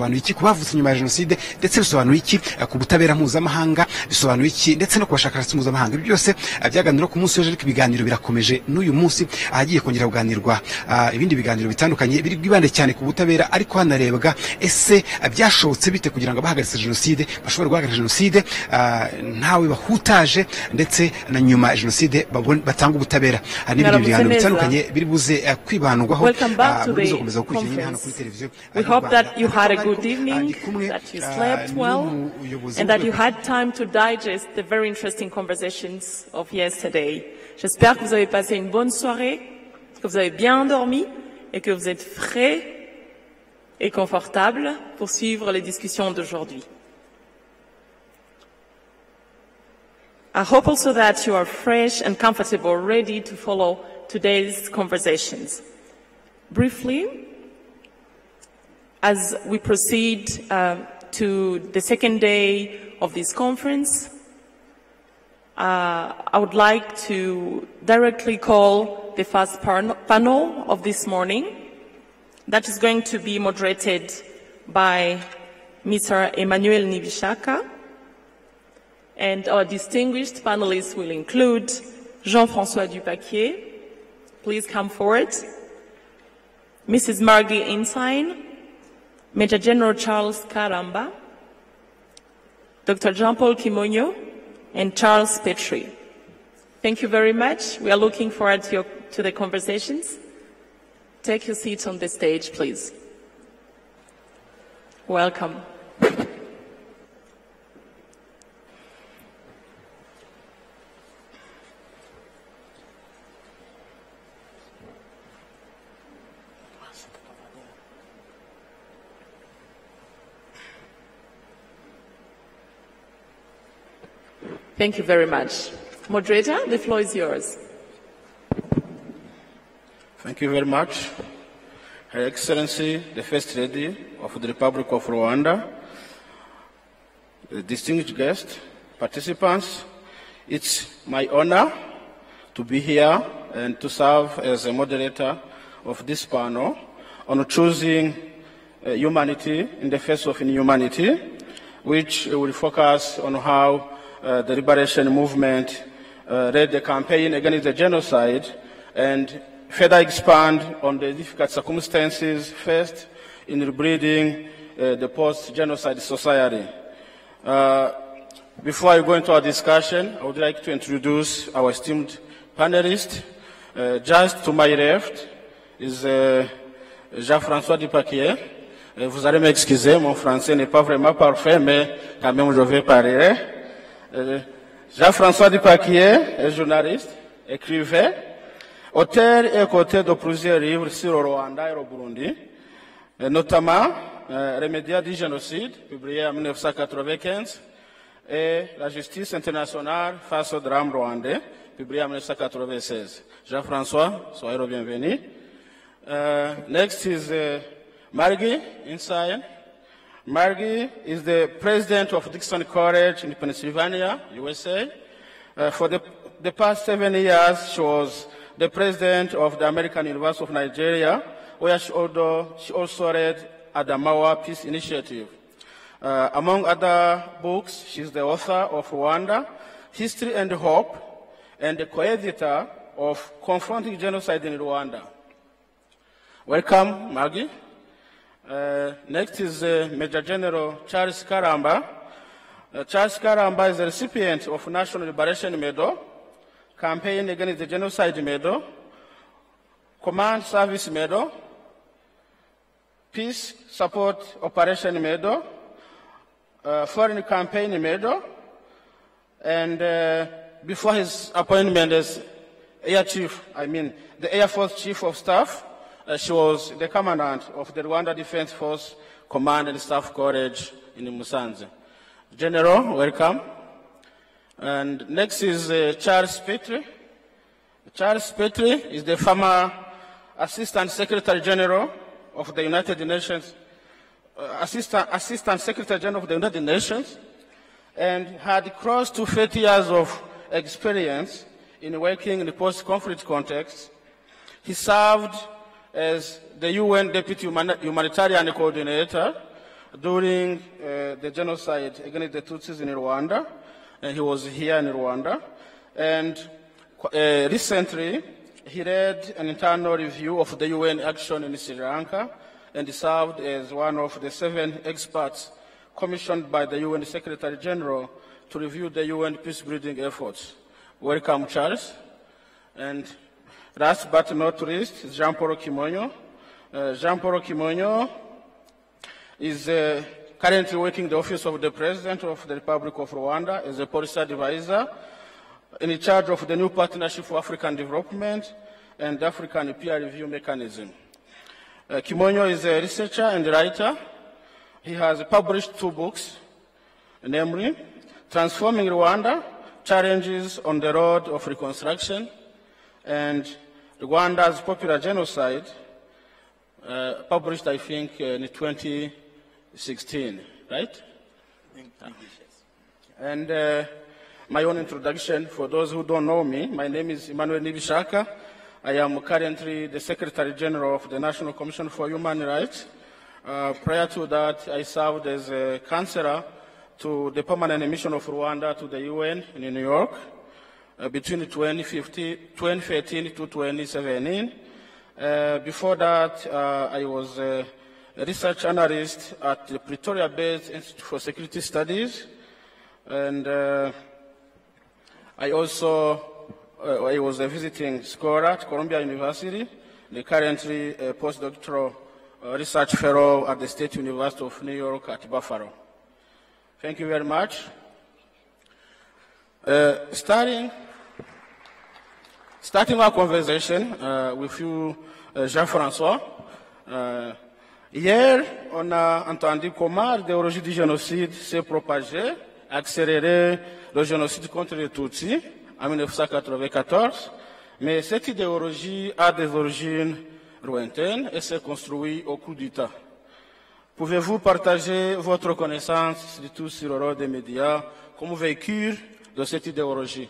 bisobanuye iki ku bavutse nyuma ya jenoside, ndetse bisobanuye iki ku butabera mpuzamahanga, bisobanuye iki ndetse no ku bashakashatsi mpuzamahanga. Ibi byose byaganiro ku munsi w'ejo, ariko ibiganiro birakomeje n'uyu munsi, ahagiye kongera kuganirwa ibindi biganiro bitandukanye biri bwibande cyane ku butabera, ariko hanarebwa ese byashobotse bite kugira ngo abahagaritse jenoside bashobore guhagarika jenoside ntawe bahutaje, ndetse na nyuma ya jenoside batanga ubutabera. Hari n'ibindi biganiro bitandukanye biri buze kwibandwaho. We hope that you had a good evening, that you slept well, and that you had time to digest the very interesting conversations of yesterday. J'espère que vous avez passé une bonne soirée, que vous avez bien dormi et que vous êtes frais et confortable pour suivre les discussions d'aujourd'hui. I hope also that you are fresh and comfortable, ready to follow today's conversations. Briefly, as we proceed to the second day of this conference, I would like to directly call the first panel of this morning. That is going to be moderated by Mr. Emmanuel Nibishaka. And our distinguished panelists will include Jean-François Dupaquier. Please come forward. Mrs. Margie Ensign, Major General Charles Karamba, Dr. Jean-Paul Kimonyo, and Charles Petrie. Thank you very much. We are looking forward to the conversations. Take your seats on the stage, please. Welcome. Thank you very much. Moderator, the floor is yours. Thank you very much. Her Excellency, the First Lady of the Republic of Rwanda, the distinguished guests, participants, it's my honor to be here and to serve as a moderator of this panel on choosing humanity in the face of inhumanity, which will focus on how the liberation movement led the campaign against the genocide and further expand on the difficult circumstances faced in rebuilding the post-genocide society. Before I go into our discussion, I would like to introduce our esteemed panelists. Just to my left is Jean-François Dupaquier. Vous allez m'excuser, mon français n'est pas vraiment parfait, mais quand même je vais parler. Jean-François Dupaquier est journaliste, écrivain, auteur et auteur de plusieurs livres sur le Rwanda et le Burundi, notamment Les médias du génocide, publié en 1995, et La justice internationale face au drame rwandais, publié en 1996. Jean-François, soyez le bienvenu. Next is Margie Ensign. Margie is the president of Dixon College in Pennsylvania, USA. For the past 7 years, she was the president of the American University of Nigeria, where she also led Adamawa Peace Initiative. Among other books, she's the author of Rwanda, History and Hope, and the co-editor of Confronting Genocide in Rwanda. Welcome, Margie. Next is Major General Charles Karamba. Charles Karamba is a recipient of National Liberation Medal, Campaign Against the Genocide Medal, Command Service Medal, Peace Support Operation Medal, Foreign Campaign Medal, and before his appointment as Air Chief, the Air Force Chief of Staff, she was the commandant of the Rwanda Defense Force Command and Staff College in Musanze. General, welcome. And next is Charles Petrie. Charles Petrie is the former Assistant Secretary General of the United Nations, Assistant Secretary General of the United Nations, and had close to 30 years of experience in working in the post-conflict context. He served as the UN Deputy Humanitarian Coordinator during the genocide against the Tutsis in Rwanda. And he was here in Rwanda. And recently, he led an internal review of the UN action in Sri Lanka and served as one of the 7 experts commissioned by the UN Secretary General to review the UN peace-building efforts. Welcome, Charles. And last but not least, Jean-Paul Kimonyo. Jean-Paul Kimonyo is currently working in the Office of the President of the Republic of Rwanda as a policy advisor in charge of the new Partnership for African Development and African Peer Review Mechanism. Kimonyo is a researcher and writer. He has published 2 books, namely Transforming Rwanda, Challenges on the Road of Reconstruction, and Rwanda's Popular Genocide, published, I think, in 2016, right? And my own introduction, for those who don't know me, my name is Emmanuel Nibishaka. I am currently the Secretary General of the National Commission for Human Rights. Prior to that, I served as a counselor to the permanent mission of Rwanda to the UN in New York between 2013 to 2017. Before that, I was a research analyst at the Pretoria-based Institute for Security Studies, and I was a visiting scholar at Columbia University, and currently a postdoctoral research fellow at the State University of New York at Buffalo. Thank you very much. Starting our conversation with you, Jean-François. Hier, on a entendu comment l'idéologie du génocide s'est propagée, accéléré le génocide contre les Tutsis en 1994, mais cette idéologie a des origines lointaines et s'est construite au cours du temps. Pouvez-vous partager votre connaissance, surtout sur le rôle des médias, comme véhicule de cette idéologie?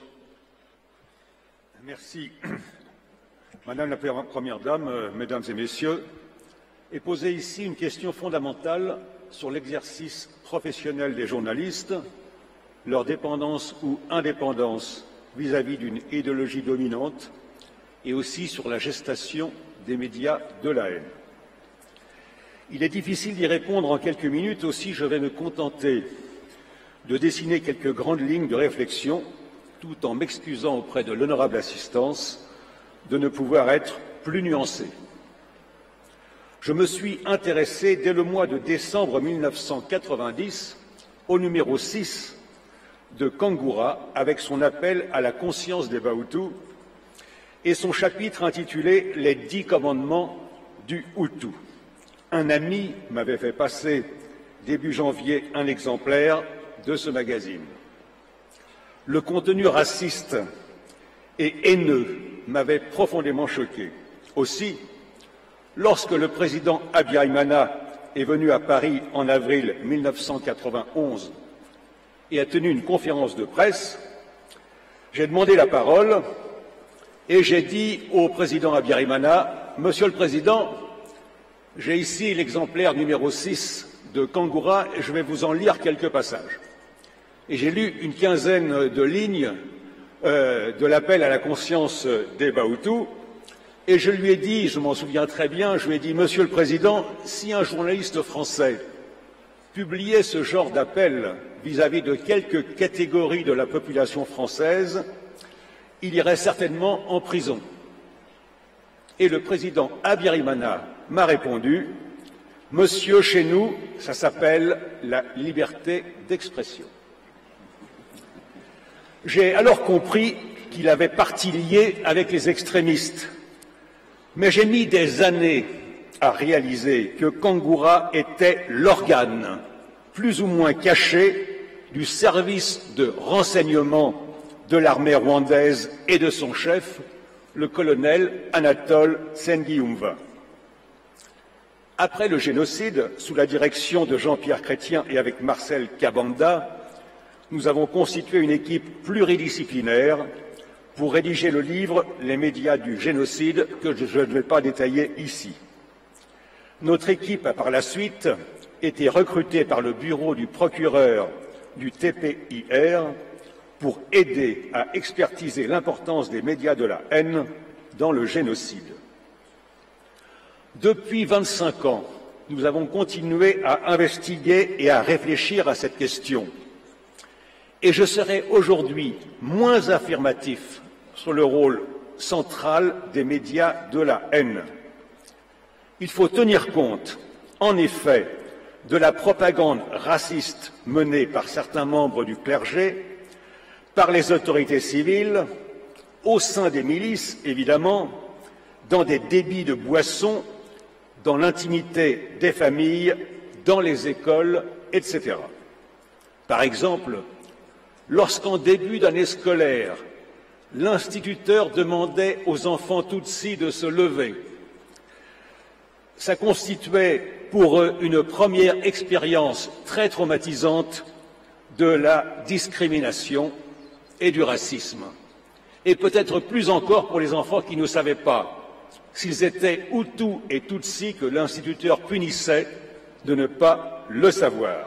Merci. Madame la Première Dame, Mesdames et Messieurs, est posée ici une question fondamentale sur l'exercice professionnel des journalistes, leur dépendance ou indépendance vis-à-vis d'une idéologie dominante et aussi sur la gestation des médias de la haine. Il est difficile d'y répondre en quelques minutes, aussi je vais me contenter de dessiner quelques grandes lignes de réflexion, tout en m'excusant auprès de l'honorable assistance de ne pouvoir être plus nuancé. Je me suis intéressé dès le mois de décembre 1990 au numéro 6 de Kangoura avec son appel à la conscience des Bahutus et son chapitre intitulé « Les 10 commandements du Hutu ». Un ami m'avait fait passer début janvier un exemplaire de ce magazine. Le contenu raciste et haineux m'avait profondément choqué. Aussi, lorsque le président Habyarimana est venu à Paris en avril 1991 et a tenu une conférence de presse, j'ai demandé la parole et j'ai dit au président Habyarimana, « Monsieur le Président, j'ai ici l'exemplaire numéro 6 de Kangoura et je vais vous en lire quelques passages. » Et j'ai lu une quinzaine de lignes de l'appel à la conscience des Bahutus et je lui ai dit, je m'en souviens très bien, je lui ai dit « Monsieur le Président, si un journaliste français publiait ce genre d'appel vis-à-vis de quelques catégories de la population française, il irait certainement en prison. » Et le président Habyarimana m'a répondu « Monsieur, chez nous, ça s'appelle la liberté d'expression. » J'ai alors compris qu'il avait partie liée avec les extrémistes, mais j'ai mis des années à réaliser que Kangoura était l'organe, plus ou moins caché, du service de renseignement de l'armée rwandaise et de son chef, le colonel Anatole Nsengiyumva. Après le génocide, sous la direction de Jean-Pierre Chrétien et avec Marcel Kabanda, nous avons constitué une équipe pluridisciplinaire pour rédiger le livre « Les médias du génocide » que je ne vais pas détailler ici. Notre équipe a par la suite été recrutée par le bureau du procureur du TPIR pour aider à expertiser l'importance des médias de la haine dans le génocide. Depuis 25 ans, nous avons continué à investiguer et à réfléchir à cette question. Et je serai aujourd'hui moins affirmatif sur le rôle central des médias de la haine. Il faut tenir compte, en effet, de la propagande raciste menée par certains membres du clergé, par les autorités civiles, au sein des milices, évidemment, dans des débits de boissons, dans l'intimité des familles, dans les écoles, etc. Par exemple, lorsqu'en début d'année scolaire, l'instituteur demandait aux enfants Tutsis de se lever, ça constituait pour eux une première expérience très traumatisante de la discrimination et du racisme. Et peut-être plus encore pour les enfants qui ne savaient pas s'ils étaient Hutus et Tutsis que l'instituteur punissait de ne pas le savoir.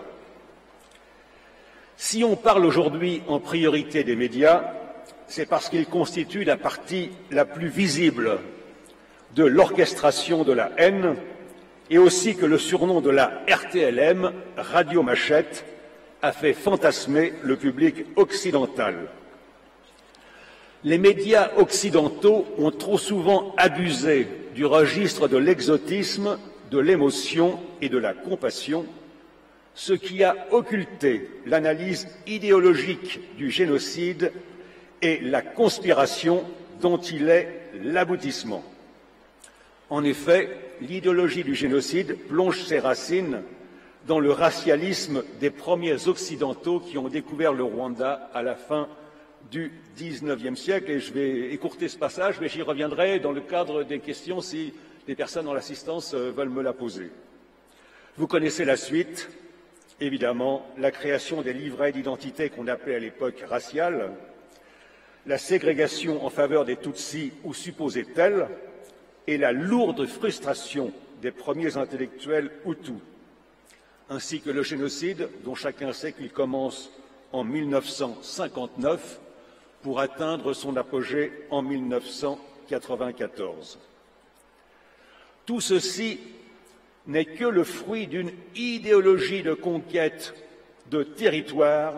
Si on parle aujourd'hui en priorité des médias, c'est parce qu'ils constituent la partie la plus visible de l'orchestration de la haine et aussi que le surnom de la RTLM, Radio Machette, a fait fantasmer le public occidental. Les médias occidentaux ont trop souvent abusé du registre de l'exotisme, de l'émotion et de la compassion, ce qui a occulté l'analyse idéologique du génocide et la conspiration dont il est l'aboutissement. En effet, l'idéologie du génocide plonge ses racines dans le racialisme des premiers Occidentaux qui ont découvert le Rwanda à la fin du XIXe siècle. Et je vais écourter ce passage, mais j'y reviendrai dans le cadre des questions si les personnes dans l'assistance veulent me la poser. Vous connaissez la suite, évidemment, la création des livrets d'identité qu'on appelait à l'époque raciales, la ségrégation en faveur des Tutsis ou supposée telle, et la lourde frustration des premiers intellectuels Hutus, ainsi que le génocide dont chacun sait qu'il commence en 1959 pour atteindre son apogée en 1994. Tout ceci n'est que le fruit d'une idéologie de conquête de territoire,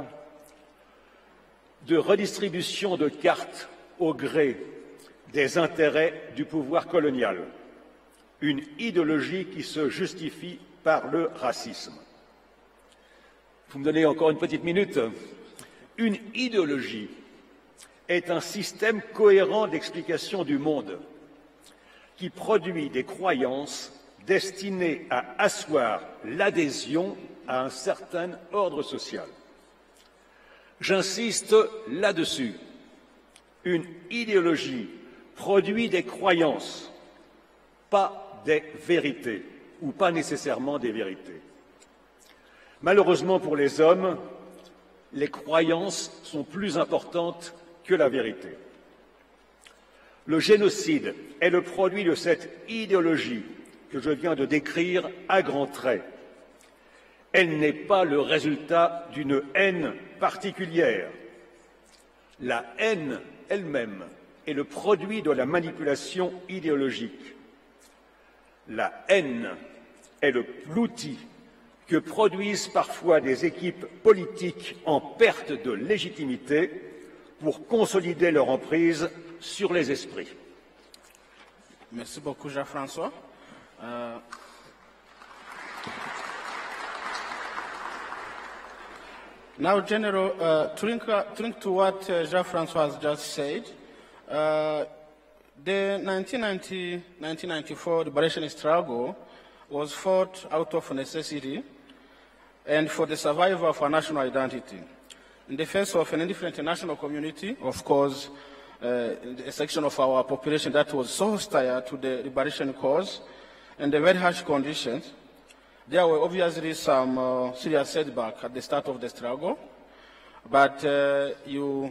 de redistribution de cartes au gré des intérêts du pouvoir colonial, une idéologie qui se justifie par le racisme. Vous me donnez encore une petite minute. Une idéologie est un système cohérent d'explication du monde qui produit des croyances destinées à asseoir l'adhésion à un certain ordre social. J'insiste là-dessus. Une idéologie produit des croyances, pas des vérités, ou pas nécessairement des vérités. Malheureusement pour les hommes, les croyances sont plus importantes que la vérité. Le génocide est le produit de cette idéologie que je viens de décrire à grands traits. Elle n'est pas le résultat d'une haine particulière. La haine elle-même est le produit de la manipulation idéologique. La haine est l'outil que produisent parfois des équipes politiques en perte de légitimité pour consolider leur emprise sur les esprits. Merci beaucoup, Jean-François. Now, General, to link to what Jean-François has just said, the 1990-1994 liberation struggle was fought out of necessity and for the survival of our national identity. In the face of an indifferent international community, of course, a section of our population that was so hostile to the liberation cause and the very harsh conditions, there were obviously some serious setbacks at the start of the struggle, but you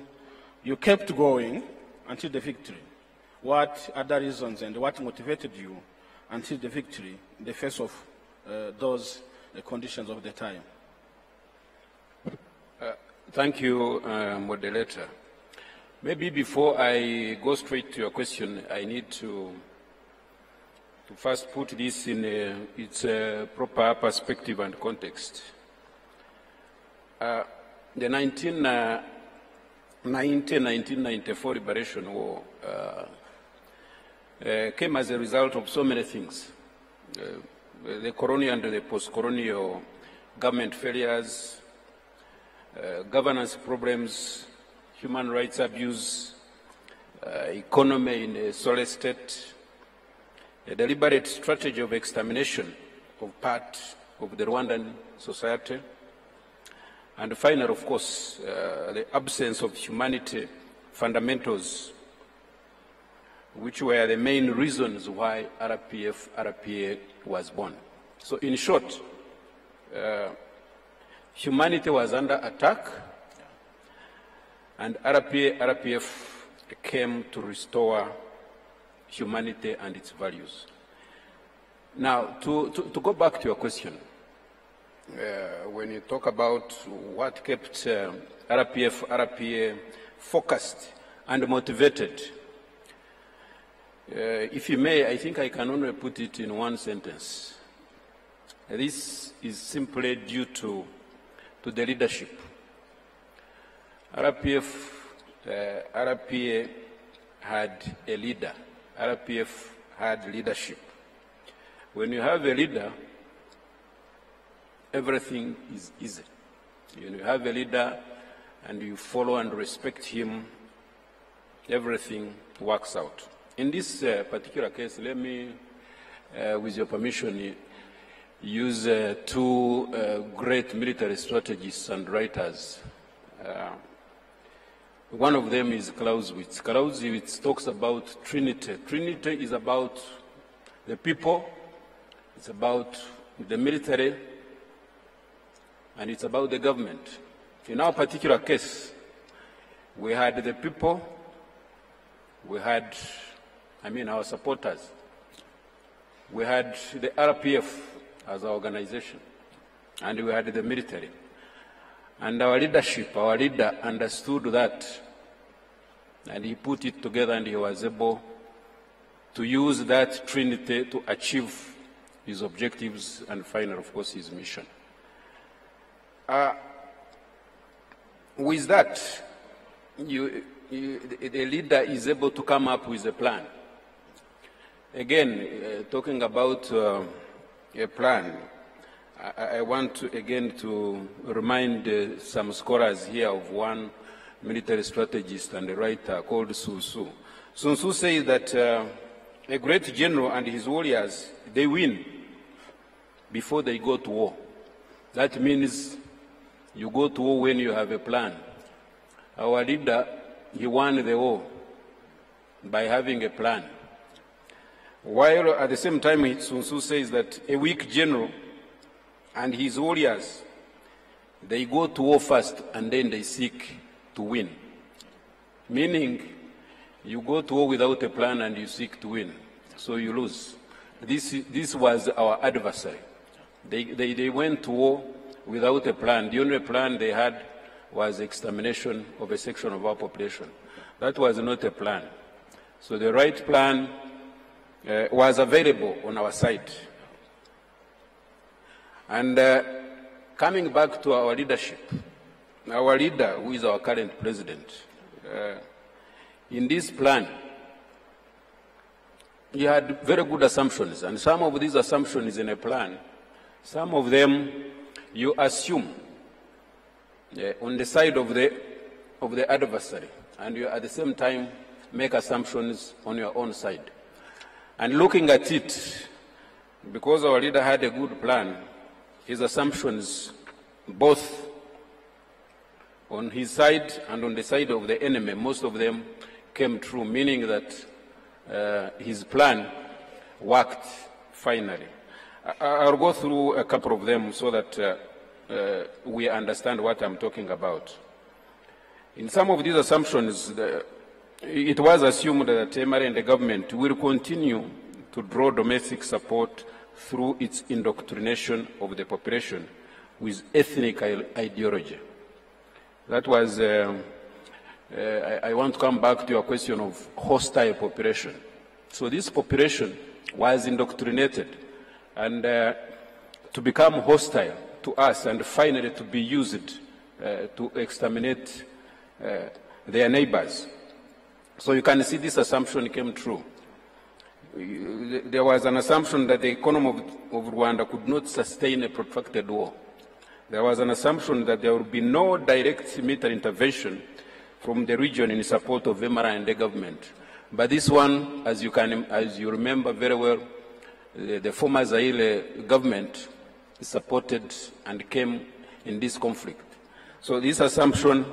kept going until the victory. What are the reasons and what motivated you until the victory in the face of those conditions of the time. Thank you, moderator. Maybe before I go straight to your question, I need to first put this in its proper perspective and context. The 1990-1994 Liberation War came as a result of so many things. The colonial and the post-colonial government failures, governance problems, human rights abuse, economy in a solid state, a deliberate strategy of extermination of part of the Rwandan society, and finally, of course, the absence of humanity fundamentals, which were the main reasons why RPA was born. So in short, humanity was under attack, and RPF came to restore humanity and its values. Now, to go back to your question, when you talk about what kept RPA focused and motivated, if you may, I think I can only put it in one sentence. This is simply due to the leadership. RPA had a leader. RPF had leadership. When you have a leader, everything is easy. When you have a leader and you follow and respect him, everything works out. In this particular case, let me, with your permission, use two great military strategists and writers. One of them is Clausewitz. Clausewitz talks about Trinity. Trinity is about the people, it's about the military, and it's about the government. In our particular case, we had the people, we had, our supporters, we had the RPF as our organization, and we had the military. And our leadership, our leader understood that, and he put it together, and he was able to use that trinity to achieve his objectives and finally, of course, his mission. With that, the leader is able to come up with a plan. Again, talking about a plan, I want to, again, to remind some scholars here of one military strategist and a writer called Sun Tzu. Sun Tzu says that a great general and his warriors, they win before they go to war. That means you go to war when you have a plan. Our leader, he won the war by having a plan. While at the same time, Sun Tzu says that a weak general and his warriors, they go to war first and then they seek to win. Meaning, you go to war without a plan and you seek to win, so you lose. This was our adversary. They went to war without a plan. The only plan they had was extermination of a section of our population. That was not a plan. So the right plan was available on our side. And coming back to our leadership, our leader, who is our current president, in this plan, he had very good assumptions, and some of these assumptions in a plan, some of them you assume on the side of the adversary, and you at the same time make assumptions on your own side. And looking at it, because our leader had a good plan, his assumptions, both on his side and on the side of the enemy, most of them came true, meaning that his plan worked finally. I'll go through a couple of them so that we understand what I'm talking about. In some of these assumptions, it was assumed that Emari and the government will continue to draw domestic support through its indoctrination of the population with ethnic ideology. That was, I want to come back to your question of hostile population. So this population was indoctrinated and to become hostile to us and finally to be used to exterminate their neighbors. So you can see this assumption came true. There was an assumption that the economy of Rwanda could not sustain a protracted war. There was an assumption that there would be no direct military intervention from the region in support of MRI and the government. But this one, as you remember very well, the former Zaire government supported and came in this conflict. So this assumption,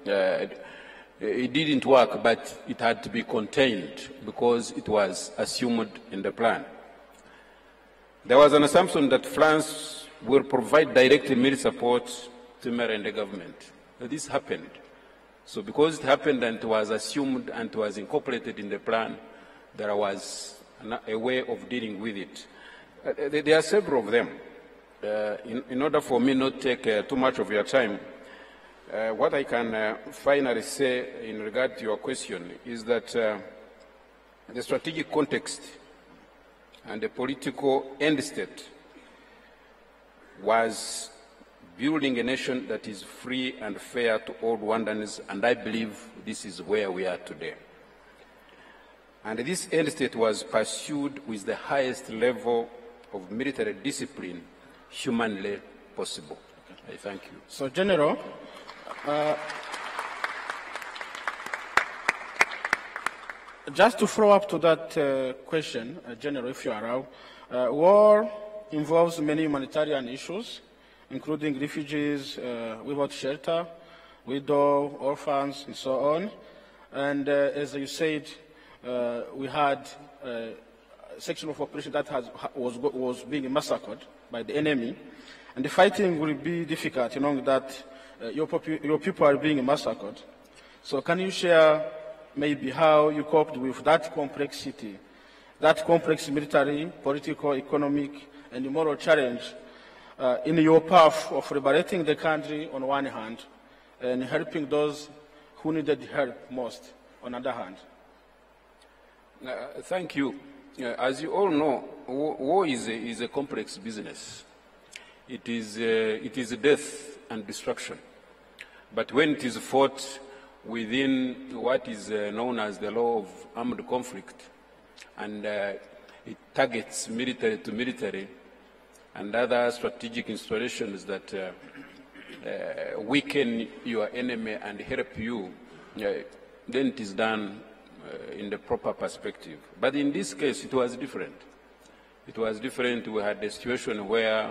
it didn't work, but it had to be contained because it was assumed in the plan. There was an assumption that France will provide direct military support to MRI and the government. But this happened. So because it happened and it was assumed and it was incorporated in the plan, there was a way of dealing with it. There are several of them. In order for me not to take too much of your time, what I can finally say in regard to your question is that the strategic context and the political end state was building a nation that is free and fair to all Rwandans, and I believe this is where we are today. And this end state was pursued with the highest level of military discipline humanly possible. I thank you. So, General, just to follow up to that question, General, if you allow, war involves many humanitarian issues, including refugees without shelter, widows, orphans, and so on. And as you said, we had a section of operation that was being massacred by the enemy. And the fighting will be difficult, knowing that your people are being massacred. So can you share maybe how you coped with that complexity, that complex military, political, economic, and moral challenge in your path of liberating the country on one hand and helping those who needed help most on the other hand? Thank you. As you all know, war is a complex business. It is death and destruction. But when it is fought within what is known as the law of armed conflict, and it targets military to military and other strategic installations that weaken your enemy and help you, then it is done in the proper perspective. But in this case, it was different. It was different. We had a situation where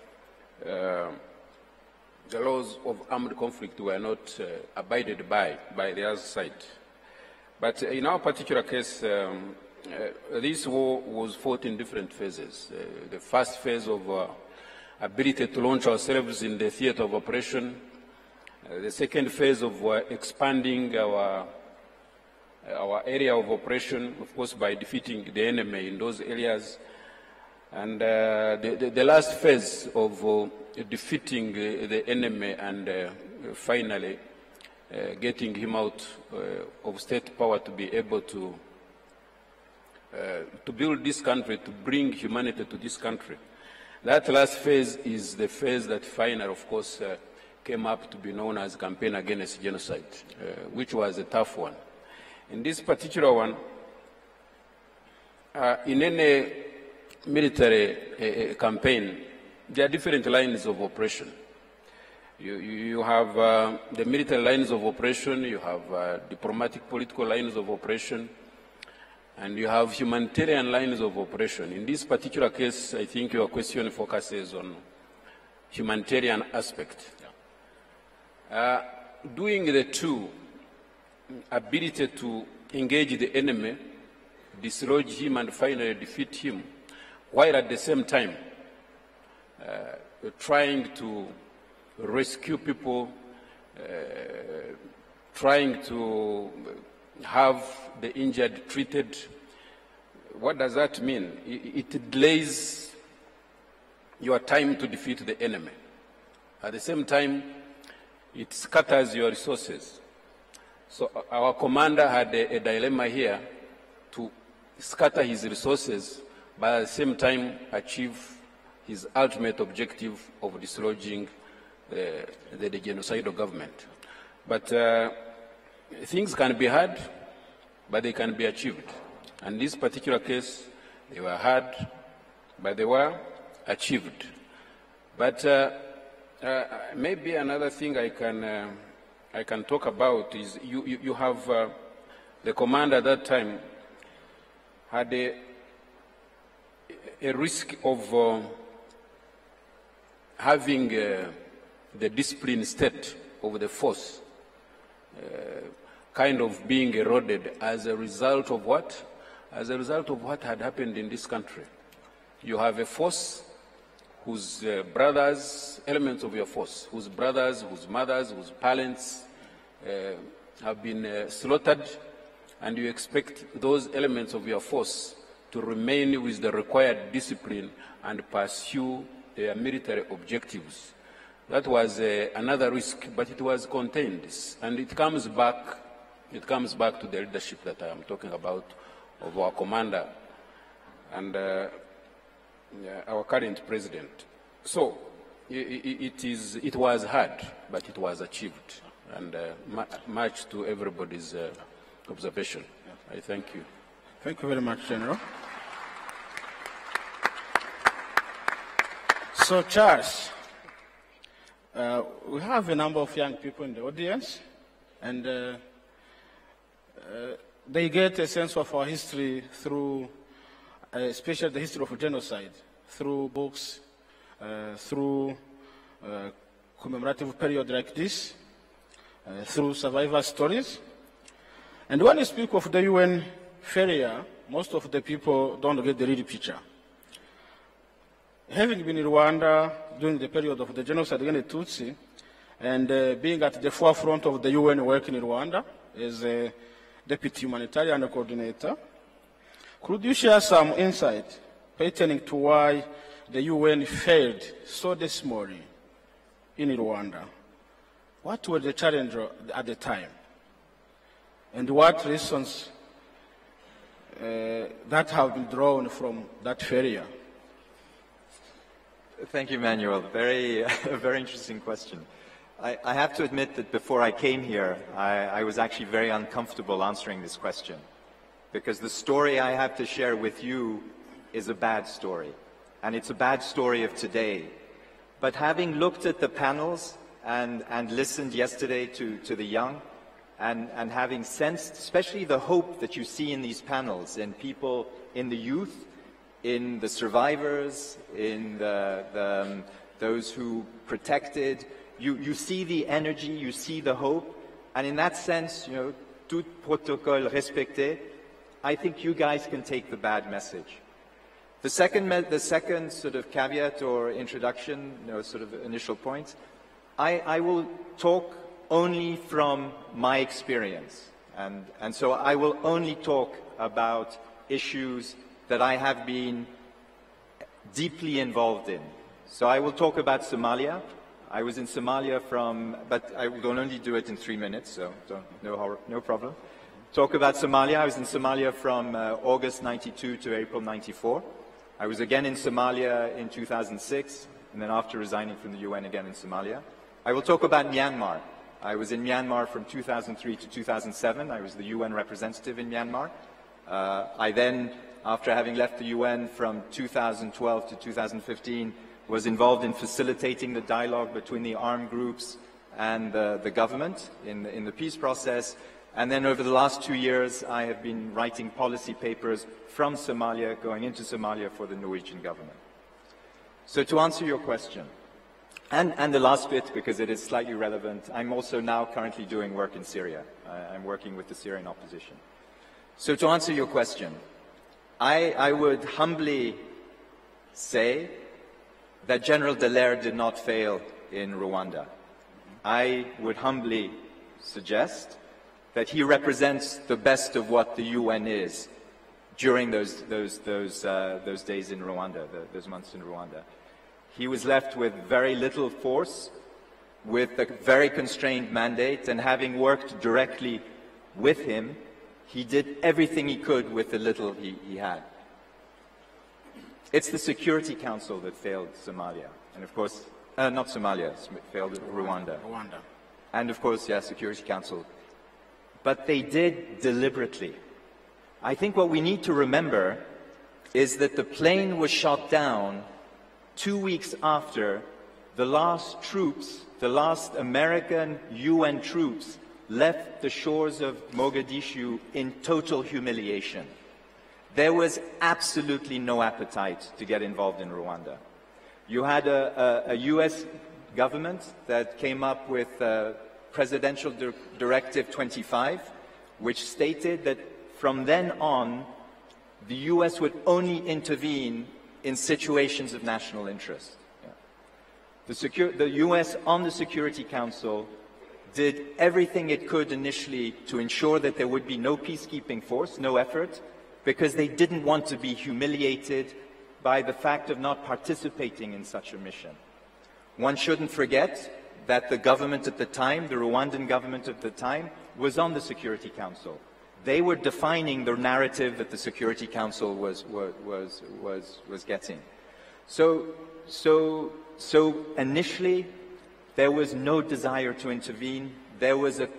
the laws of armed conflict were not abided by the other side. But in our particular case, this war was fought in different phases. The first phase of ability to launch ourselves in the theater of operation. The second phase of expanding our area of operation, of course, by defeating the enemy in those areas. And the last phase of defeating the enemy and finally getting him out of state power to be able to build this country, to bring humanity to this country. That last phase is the phase that finally, of course, came up to be known as Campaign Against Genocide, which was a tough one. In this particular one, in any military campaign, there are different lines of operation. You have the military lines of operation, you have diplomatic political lines of operation, and you have humanitarian lines of operation. In this particular case, I think your question focuses on humanitarian aspect. Doing the two, ability to engage the enemy, dislodge him and finally defeat him, while at the same time trying to rescue people, trying to have the injured treated what does that mean? It delays your time to defeat the enemy. At the same time, it scatters your resources. So our commander had a dilemma here to scatter his resources, but at the same time achieve his ultimate objective of dislodging the genocidal government. But things can be hard, but they can be achieved. And in this particular case, they were hard, but they were achieved. But maybe another thing I can talk about is you have the commander at that time had a risk of having the discipline state of the force kind of being eroded as a result of what? As a result of what had happened in this country. You have a force whose brothers, elements of your force, whose brothers, whose mothers, whose parents have been slaughtered, and you expect those elements of your force to remain with the required discipline and pursue their military objectives. That was another risk, but it was contained, and it comes back to the leadership that I am talking about of our commander and our current president. So it was hard, but it was achieved, and much to everybody's observation. I thank you. Thank you very much, General. So, Charles, we have a number of young people in the audience, and they get a sense of our history through, especially the history of genocide, through books, through commemorative period like this, through survivor stories. And when you speak of the UN failure, most of the people don't get the real picture. Having been in Rwanda during the period of the genocide against the Tutsi, and being at the forefront of the UN work in Rwanda as a deputy humanitarian coordinator, could you share some insight pertaining to why the UN failed so dismally in Rwanda? What were the challenges at the time? And what lessons that have been drawn from that failure? Thank you, Manuel. A very interesting question. I have to admit that before I came here, I was actually very uncomfortable answering this question, because the story I have to share with you is a bad story, and it's a bad story of today. But having looked at the panels and listened yesterday to the young, and having sensed especially the hope that you see in these panels, in people, in the youth, in the survivors, in those who protected, you see the energy, you see the hope, and in that sense, tout protocole respecté, I think you guys can take the bad message. The second sort of caveat or introduction, sort of initial point, I will talk only from my experience, and so I will only talk about issues that I have been deeply involved in. So I will talk about Somalia. I was in Somalia but I will only do it in 3 minutes, so no problem. Talk about Somalia. I was in Somalia from August 92 to April 94. I was again in Somalia in 2006, and then after resigning from the UN again in Somalia. I will talk about Myanmar. I was in Myanmar from 2003 to 2007. I was the UN representative in Myanmar. I then, after having left the UN from 2012 to 2015, was involved in facilitating the dialogue between the armed groups and the government in the peace process. And then over the last 2 years, I have been writing policy papers from Somalia, going into Somalia for the Norwegian government. So to answer your question, and the last bit, because it is slightly relevant, I'm also now currently doing work in Syria. I'm working with the Syrian opposition. So to answer your question, I would humbly say that General Dallaire did not fail in Rwanda. I would humbly suggest that he represents the best of what the UN is, during those days in Rwanda, those months in Rwanda. He was left with very little force, with a very constrained mandate, and having worked directly with him, he did everything he could with the little he had. It's the Security Council that failed Somalia, and of course, not Somalia, failed Rwanda. And of course, yeah, Security Council. But they did deliberately. I think what we need to remember is that the plane was shot down 2 weeks after the last troops, the last American UN troops, left the shores of Mogadishu in total humiliation. There was absolutely no appetite to get involved in Rwanda. You had a US government that came up with Presidential Directive 25, which stated that from then on, the US would only intervene in situations of national interest. Yeah. The US on the Security Council did everything it could initially to ensure that there would be no peacekeeping force, no effort, because they didn't want to be humiliated by the fact of not participating in such a mission. One shouldn't forget that the government at the time, the Rwandan government at the time, was on the Security Council. They were defining the narrative that the Security Council was getting. So initially, there was no desire to intervene. There was a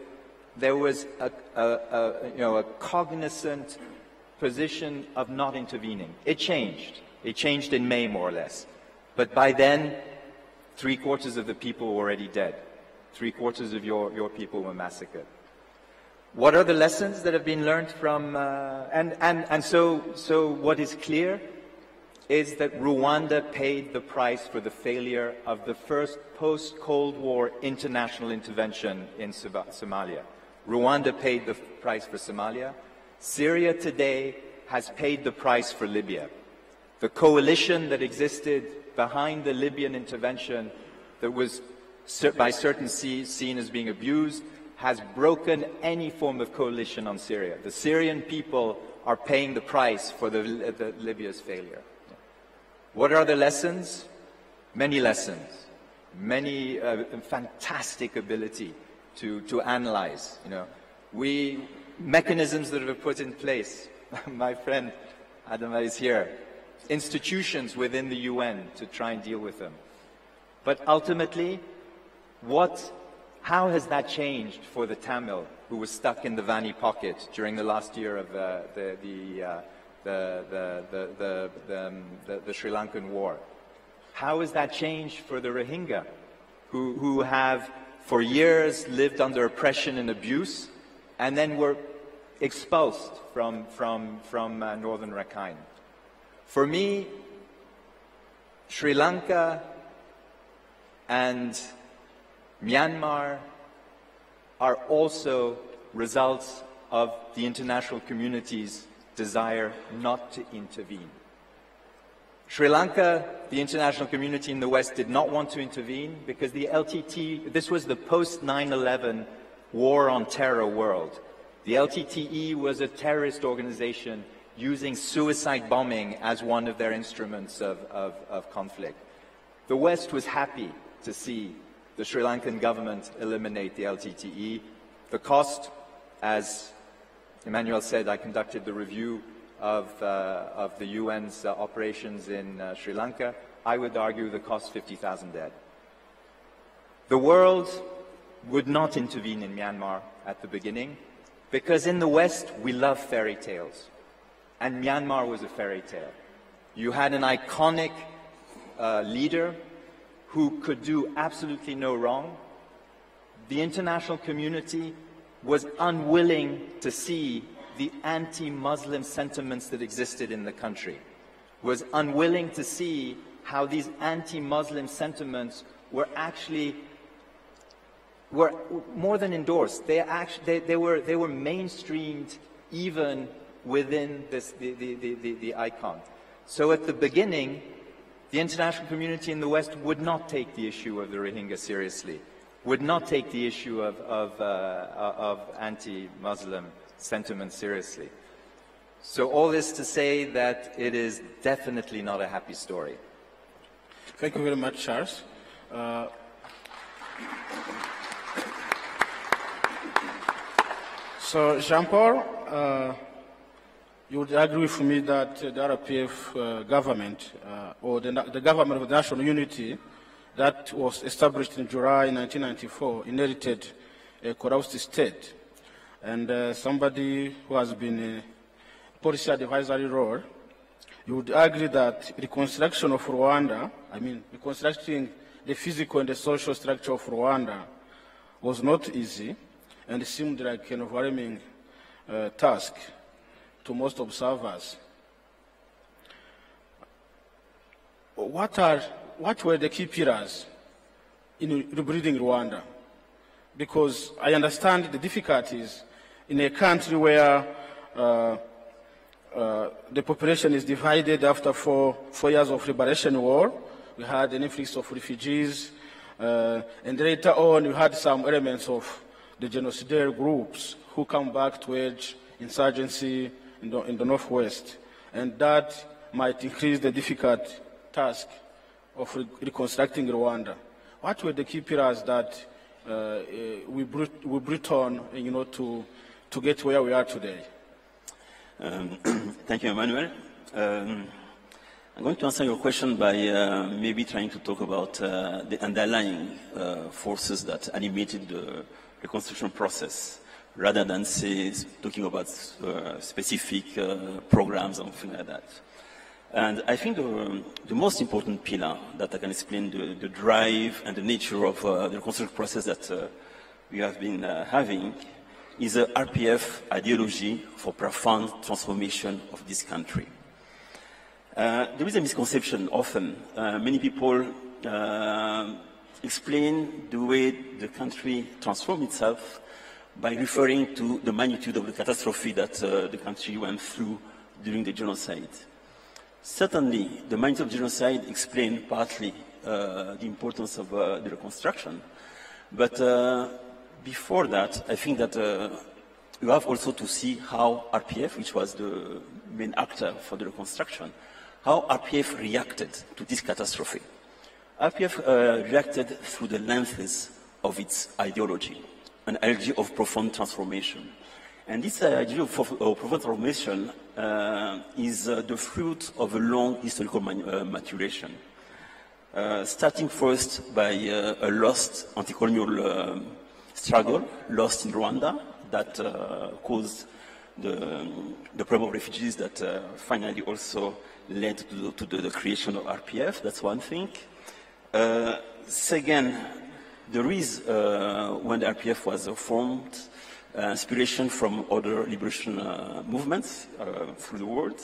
cognizant position of not intervening. It changed. It changed in May, more or less. But by then, 3/4 of the people were already dead. 3/4 of your people were massacred. What are the lessons that have been learned from, so what is clear is that Rwanda paid the price for the failure of the first post-Cold War international intervention in Somalia. Rwanda paid the price for Somalia. Syria today has paid the price for Libya. The coalition that existed behind the Libyan intervention that was by certain seen as being abused has broken any form of coalition on Syria. The Syrian people are paying the price for the Libya's failure. What are the lessons? Many lessons. Many fantastic ability to analyze. Mechanisms that have put in place. My friend Adama is here. Institutions within the UN to try and deal with them. But ultimately, how has that changed for the Tamil who was stuck in the Vani pocket during the last year of the Sri Lankan war? How has that changed for the Rohingya who have for years lived under oppression and abuse and then were expulsed from northern Rakhine? For me, Sri Lanka and Myanmar are also results of the international community's desire not to intervene. Sri Lanka, the international community in the West did not want to intervene because the LTTE, this was the post-9/11 war on terror world. The LTTE was a terrorist organization using suicide bombing as one of their instruments of conflict. The West was happy to see the Sri Lankan government eliminate the LTTE. The cost, as Emmanuel said, I conducted the review of the UN's operations in Sri Lanka. I would argue the cost 50,000 dead. The world would not intervene in Myanmar at the beginning because in the West we love fairy tales. And Myanmar was a fairy tale. You had an iconic leader who could do absolutely no wrong. The international community was unwilling to see the anti-Muslim sentiments that existed in the country, was unwilling to see how these anti-Muslim sentiments were more than endorsed. They were mainstreamed even within the icon. So at the beginning, the international community in the West would not take the issue of the Rohingya seriously, would not take the issue of anti-Muslim sentiment seriously. So all this to say that it is definitely not a happy story. Thank you very much, Charles. So, Jean-Paul, you would agree with me that the RPF government, or the government of national unity that was established in July 1994, inherited a corrupt state. And somebody who has been a policy advisory role, you would agree that reconstruction of Rwanda, reconstructing the physical and the social structure of Rwanda was not easy, and it seemed like an overwhelming task to most observers. What were the key pillars in rebuilding Rwanda? Because I understand the difficulties in a country where the population is divided after four years of liberation war. We had an influx of refugees, and later on we had some elements of the genocidal groups who come back to wage insurgency in the northwest, and that might increase the difficult task of reconstructing Rwanda. What were the key pillars that we brought on, to get where we are today? Thank you, Emmanuel. I'm going to answer your question by maybe trying to talk about the underlying forces that animated the reconstruction process, rather than talking about specific programs or something like that. And I think the most important pillar that I can explain the drive and the nature of the reconstruction process that we have been having is the RPF ideology for profound transformation of this country. There is a misconception often. Many people explain the way the country transformed itself by referring to the magnitude of the catastrophe that the country went through during the genocide. Certainly, the magnitude of genocide explains partly the importance of the reconstruction. But before that, I think that you have also to see how RPF, which was the main actor for the reconstruction, how RPF reacted to this catastrophe. RPF reacted through the lenses of its ideology, an ideology of profound transformation. And this idea of profound transformation is the fruit of a long historical maturation. Starting first by a lost anti-colonial struggle, lost in Rwanda, that caused the problem of refugees that finally also led to the creation of RPF. That's one thing. Second, there is, when the RPF was formed, inspiration from other liberation movements through the world.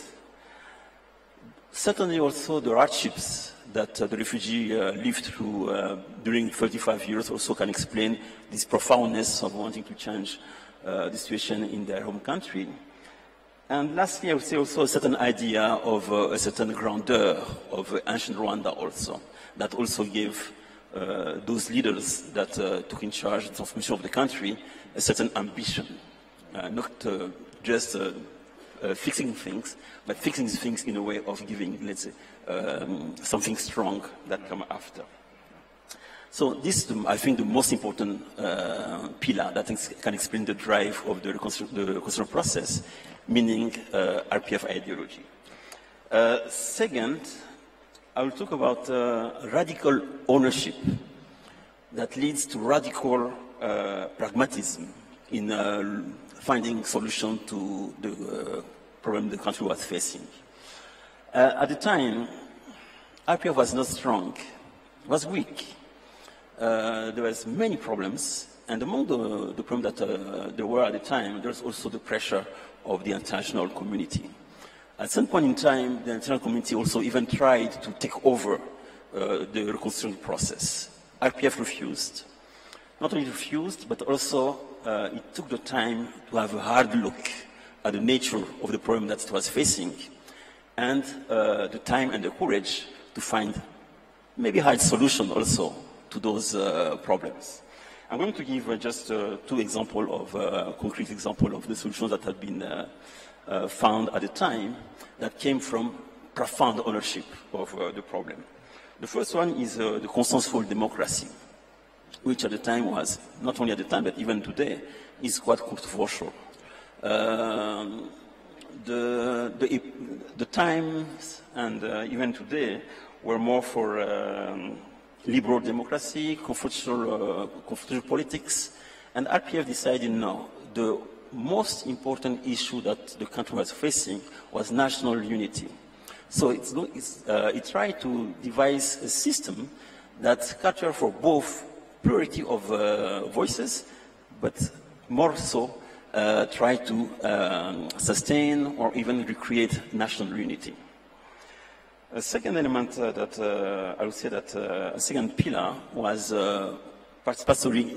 Certainly also the hardships that the refugee lived through during 35 years also can explain this profoundness of wanting to change the situation in their home country. And lastly, I would say also a certain idea of a certain grandeur of ancient Rwanda also, that also gave those leaders that took in charge the transformation of the country a certain ambition, not just fixing things, but fixing things in a way of giving, let's say, something strong that come after. So this is, I think, the most important pillar that can explain the drive of the reconstruction process, meaning RPF ideology. Second, I will talk about radical ownership that leads to radical pragmatism in finding solution to the problem the country was facing. At the time, RPF was not strong, was weak. There was many problems, and among the problems that there were at the time, there was also the pressure of the international community. At some point in time, the international community also even tried to take over the reconstruction process. RPF refused. Not only refused, but also it took the time to have a hard look at the nature of the problem that it was facing, and the time and the courage to find maybe hard solution also to those problems. I'm going to give just two examples of concrete examples of the solutions that have been found at the time that came from profound ownership of the problem. The first one is the consensus democracy, which at the time was, not only at the time, but even today, is quite controversial. The times and even today were more for liberal democracy, confrontational politics, and RPF decided no. The most important issue that the country was facing was national unity. So it tried to devise a system that catered for both plurality of voices, but more so try to sustain or even recreate national unity. A second element that I would say that a second pillar was participatory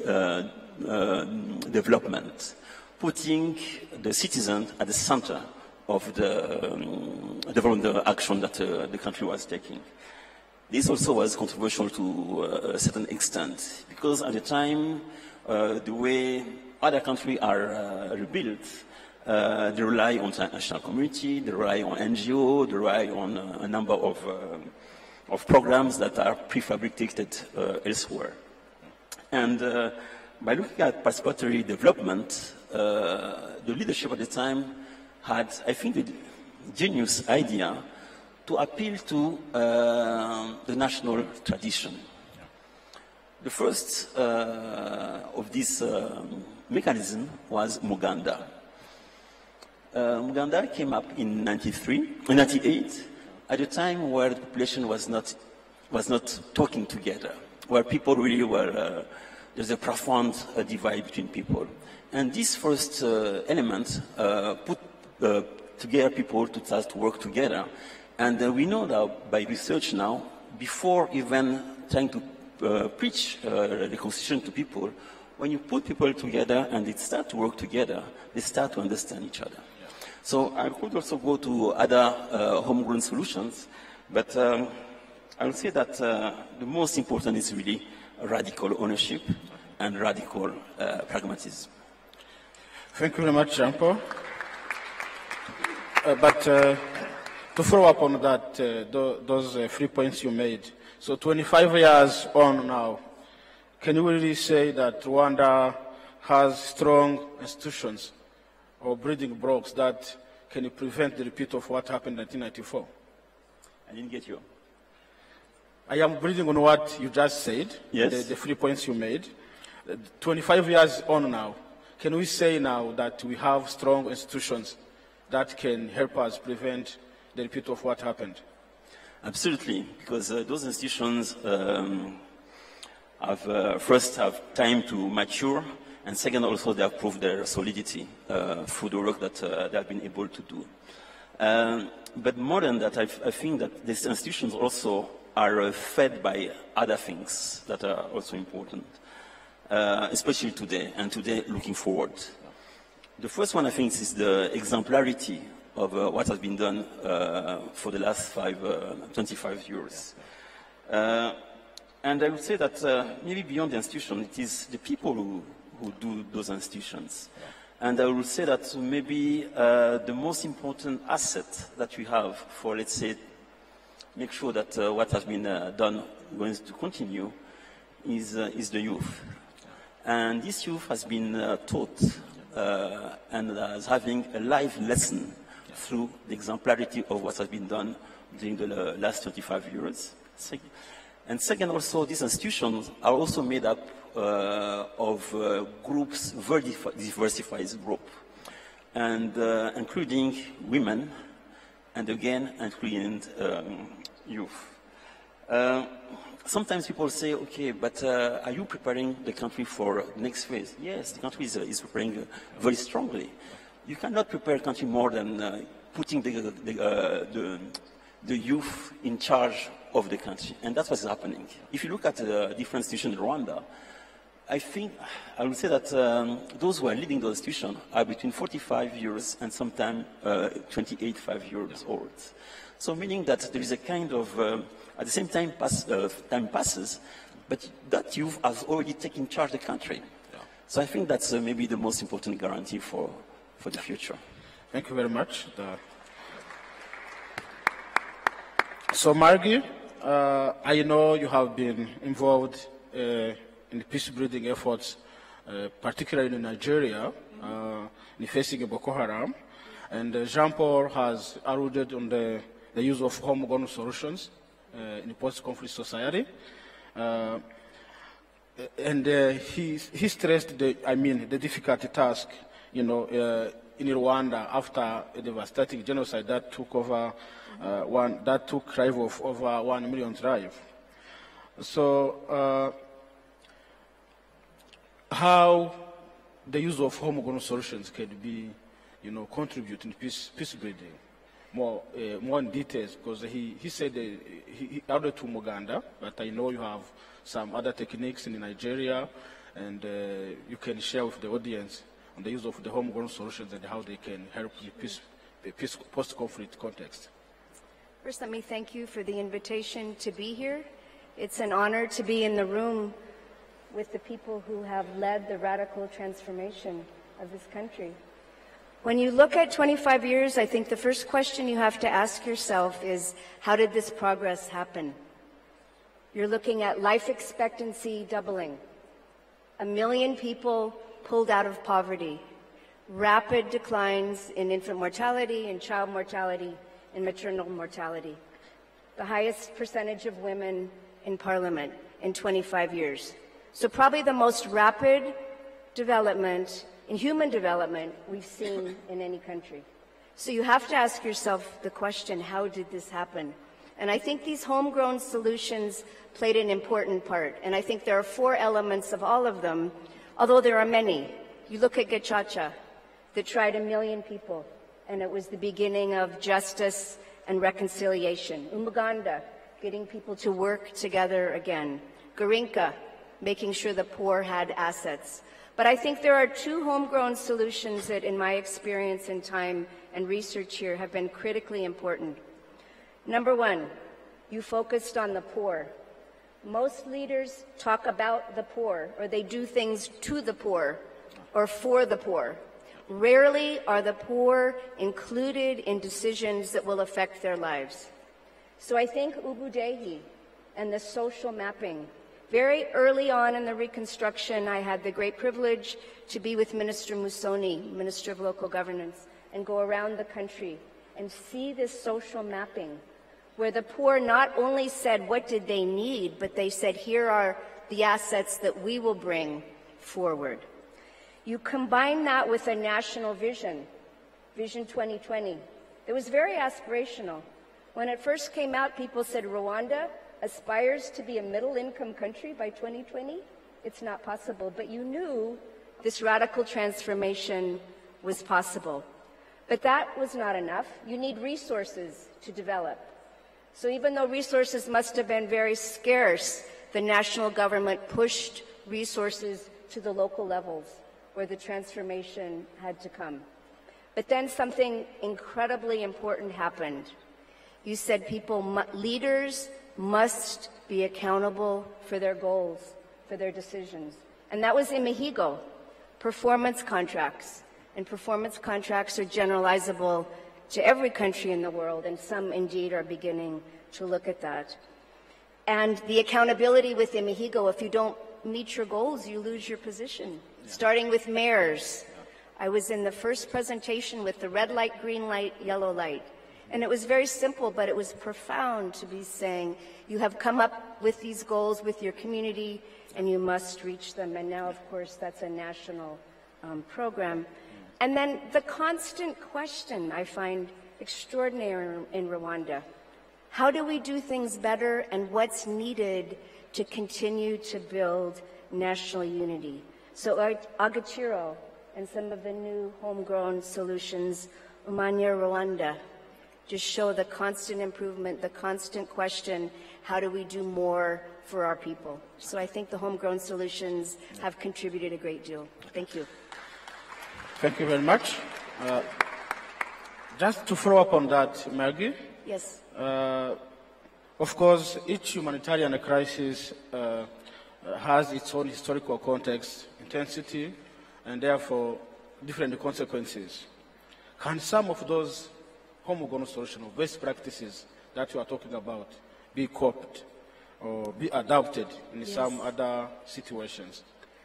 development, putting the citizen at the center of the development action that the country was taking. This also was controversial to a certain extent, because at the time, the way other countries are rebuilt, they rely on the international community, they rely on NGO, they rely on a number of programs that are prefabricated elsewhere. And by looking at participatory development, the leadership at the time had, I think, the genius idea to appeal to the national tradition. The first of this mechanism was Muganda. Muganda came up in 98, at a time where the population was not talking together, where people really were, there's a profound divide between people. And this first element put together people to start to work together. And we know that by research now, before even trying to preach reconciliation to people, when you put people together and they start to work together, they start to understand each other. Yeah. So I could also go to other homegrown solutions, but I would say that the most important is really radical ownership and radical pragmatism. Thank you very much, Jean-Paul. But to follow up on that, those 3 points you made, so 25 years on now, can you really say that Rwanda has strong institutions or building blocks that can prevent the repeat of what happened in 1994? I didn't get you. I am building on what you just said, yes. the 3 points you made. 25 years on now, can we say now that we have strong institutions that can help us prevent the repeat of what happened? Absolutely, because those institutions first have time to mature, and second also they have proved their solidity through the work that they have been able to do. But more than that, I think that these institutions also are fed by other things that are also important, especially today, and today looking forward. The first one, I think, is the exemplarity of what has been done for the last 25 years. And I would say that maybe beyond the institution, it is the people who do those institutions. And I would say that maybe the most important asset that we have for, let's say, make sure that what has been done going to continue is the youth. And this youth has been taught and as having a live lesson through the exemplarity of what has been done during the last 25 years. And second, also, these institutions are also made up of groups, very diversified group, and including women, and again, including youth. Sometimes people say, okay, but are you preparing the country for the next phase? Yes, the country is preparing very strongly. You cannot prepare a country more than putting the youth in charge of the country, and that's what's happening. If you look at the different institutions in Rwanda, I would say that those who are leading those institutions are between 45 years and sometimes 28 years old. So meaning that there is a kind of, at the same time, time passes, but that youth has already taken charge of the country. Yeah. So I think that's maybe the most important guarantee for the future. Thank you very much. So, Margie, I know you have been involved in peace-building efforts, particularly in Nigeria, in facing Boko Haram. And Jean-Paul has alluded on the use of homegrown solutions in a post-conflict society. And he stressed the difficult task, in Rwanda after a devastating genocide that took life of over 1 million lives. So, how the use of homegrown solutions can be, contribute in peace building? More in details, because he said he added to Muganda, but I know you have some other techniques in Nigeria, and you can share with the audience on the use of the homegrown solutions and how they can help in the peace post-conflict context. First, let me thank you for the invitation to be here. It's an honor to be in the room with the people who have led the radical transformation of this country. When you look at 25 years, I think the first question you have to ask yourself is, how did this progress happen? You're looking at life expectancy doubling, 1 million people pulled out of poverty, rapid declines in infant mortality and child mortality and maternal mortality, the highest percentage of women in parliament in 25 years. So probably the most rapid development in human development we've seen in any country. So you have to ask yourself the question, how did this happen? And I think these homegrown solutions played an important part. And I think there are 4 elements of all of them, although there are many. You look at Gacaca, that tried 1 million people, and it was the beginning of justice and reconciliation. Umuganda, getting people to work together again. Garinka, making sure the poor had assets. But I think there are 2 homegrown solutions that, in my experience and time and research here, have been critically important. Number 1, you focused on the poor. Most leaders talk about the poor, or they do things to the poor or for the poor. Rarely are the poor included in decisions that will affect their lives. So I think Ubudehi and the social mapping. Very early on in the Reconstruction, I had the great privilege to be with Minister Musoni, Minister of Local Governance, and go around the country and see this social mapping, where the poor not only said what did they need, but they said, here are the assets that we will bring forward. You combine that with a national vision, Vision 2020. It was very aspirational. When it first came out, people said Rwanda aspires to be a middle-income country by 2020. It's not possible, but you knew this radical transformation was possible. But that was not enough. You need resources to develop. So even though resources must have been very scarce, the national government pushed resources to the local levels where the transformation had to come. But then something incredibly important happened. You said leaders must be accountable for their goals, for their decisions. And that was in Mexico, performance contracts. And performance contracts are generalizable to every country in the world, and some indeed are beginning to look at that. And the accountability within Mexico, if you don't meet your goals, you lose your position, starting with mayors. I was in the first presentation with the red light, green light, yellow light. And it was very simple, but it was profound to be saying, you have come up with these goals with your community, and you must reach them. And now, of course, that's a national program. And then the constant question I find extraordinary in Rwanda. How do we do things better, and what's needed to continue to build national unity? So Agaciro and some of the new homegrown solutions, Umanya Rwanda, just show the constant improvement, the constant question, how do we do more for our people? So I think the homegrown solutions have contributed a great deal. Thank you. Thank you very much. Just to follow up on that, Maggie. Yes. Of course, each humanitarian crisis has its own historical context, intensity, and therefore different consequences. Can some of those homegrown solutions or best practices that you are talking about be copied or be adopted in some other situations?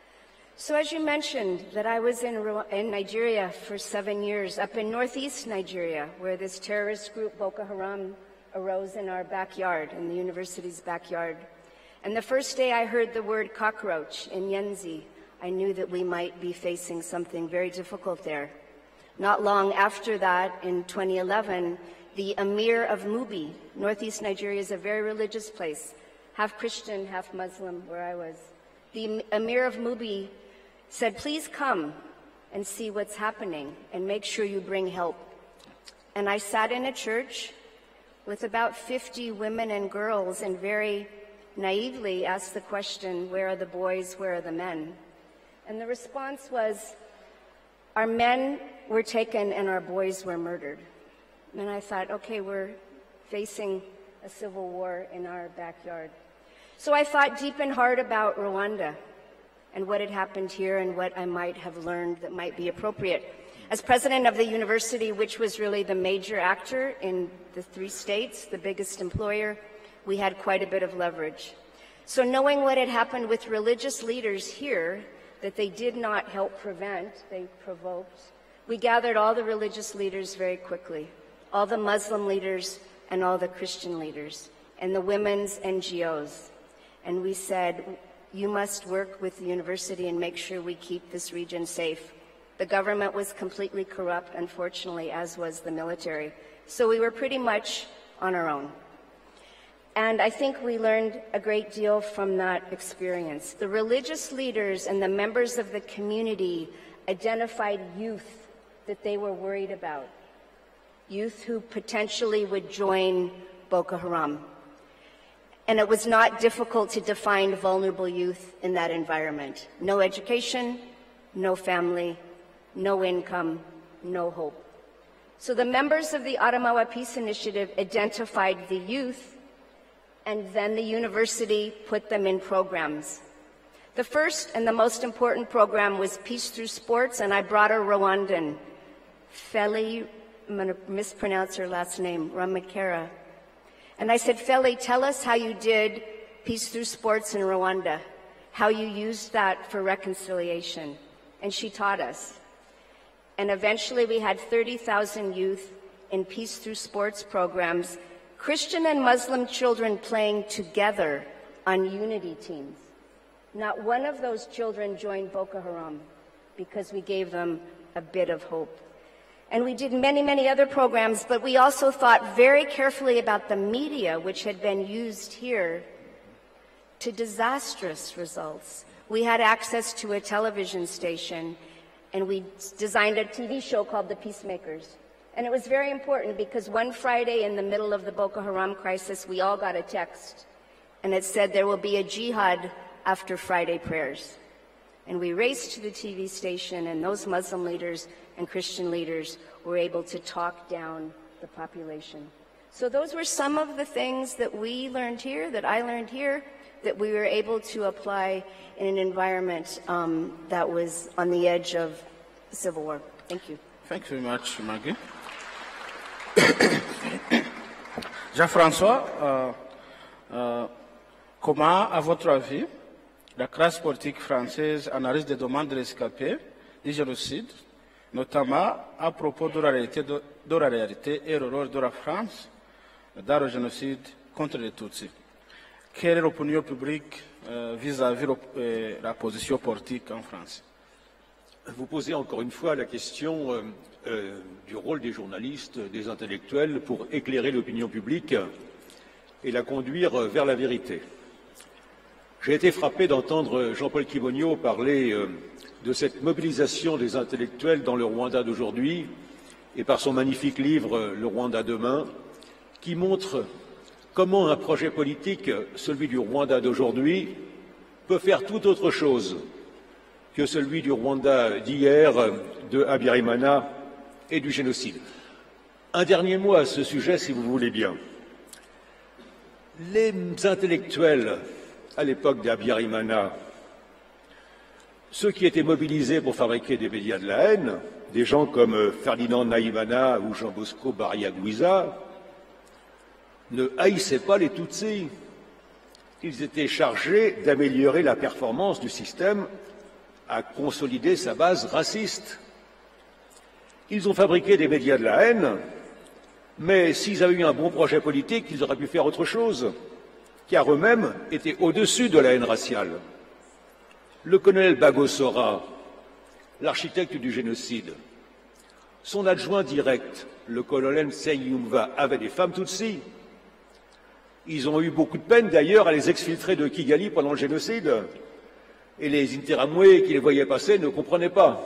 So as you mentioned, that I was in Nigeria for 7 years, up in northeast Nigeria, where this terrorist group, Boko Haram, arose in our backyard, in the university's backyard. And the first day I heard the word cockroach in Yenzi, I knew that we might be facing something very difficult there. Not long after that, in 2011, the Emir of Mubi, northeast Nigeria is a very religious place, half Christian, half Muslim, where I was. The Emir of Mubi said, please come and see what's happening and make sure you bring help. And I sat in a church with about 50 women and girls and very naively asked the question, where are the boys, where are the men? And the response was, our men were taken and our boys were murdered. And I thought, okay, we're facing a civil war in our backyard. So I thought deep and hard about Rwanda and what had happened here and what I might have learned that might be appropriate. As president of the university, which was really the major actor in the 3 states, the biggest employer, we had quite a bit of leverage. So knowing what had happened with religious leaders here, that they did not help prevent, they provoked, we gathered all the religious leaders very quickly, all the Muslim leaders and all the Christian leaders, and the women's NGOs. And we said, you must work with the university and make sure we keep this region safe. The government was completely corrupt, unfortunately, as was the military. So we were pretty much on our own. And I think we learned a great deal from that experience. The religious leaders and the members of the community identified youth that they were worried about, youth who potentially would join Boko Haram. And it was not difficult to define vulnerable youth in that environment. No education, no family, no income, no hope. So the members of the Adamawa Peace Initiative identified the youth, and then the university put them in programs. The first and the most important program was Peace Through Sports, and I brought a Rwandan, Feli, I'm going to mispronounce her last name, Ramakera. And I said, Feli, tell us how you did Peace Through Sports in Rwanda, how you used that for reconciliation. And she taught us. And eventually we had 30,000 youth in Peace Through Sports programs, Christian and Muslim children playing together on unity teams. Not one of those children joined Boko Haram because we gave them a bit of hope. And we did many, many other programs, but we also thought very carefully about the media, which had been used here to disastrous results. We had access to a television station, and we designed a TV show called The Peacemakers. And it was very important because one Friday in the middle of the Boko Haram crisis, we all got a text, and it said there will be a jihad after Friday prayers. And we raced to the TV station, and those Muslim leaders and Christian leaders were able to talk down the population. So those were some of the things that we learned here, that I learned here, that we were able to apply in an environment that was on the edge of civil war. Thank you. Thank you very much, Maggie. Jean-François, comment, à votre avis, la classe politique française analyse des demandes de rescapés du génocide, notamment à propos de la réalité et le rôle de la France dans le génocide contre les Tutsis? Quelle est l'opinion publique vis-à-vis la position politique en France? Vous posez encore une fois la question du rôle des journalistes, des intellectuels pour éclairer l'opinion publique et la conduire vers la vérité. J'ai été frappé d'entendre Jean-Paul Kibonio parler de cette mobilisation des intellectuels dans le Rwanda d'aujourd'hui et par son magnifique livre « Le Rwanda demain » qui montre comment un projet politique, celui du Rwanda d'aujourd'hui, peut faire tout autre chose que celui du Rwanda d'hier, de Habyarimana et du génocide. Un dernier mot à ce sujet, si vous voulez bien. Les intellectuels, à l'époque d'Habyarimana, ceux qui étaient mobilisés pour fabriquer des médias de la haine, des gens comme Ferdinand Nahimana ou Jean Bosco Barriaguiza, ne haïssaient pas les Tutsis. Ils étaient chargés d'améliorer la performance du système, à consolider sa base raciste. Ils ont fabriqué des médias de la haine, mais s'ils avaient eu un bon projet politique, ils auraient pu faire autre chose, car eux-mêmes étaient au-dessus de la haine raciale. Le colonel Bagosora, l'architecte du génocide, son adjoint direct, le colonel Nsengumva, avait des femmes Tutsis. Ils ont eu beaucoup de peine d'ailleurs à les exfiltrer de Kigali pendant le génocide. Et les Interamwe qui les voyaient passer ne comprenaient pas.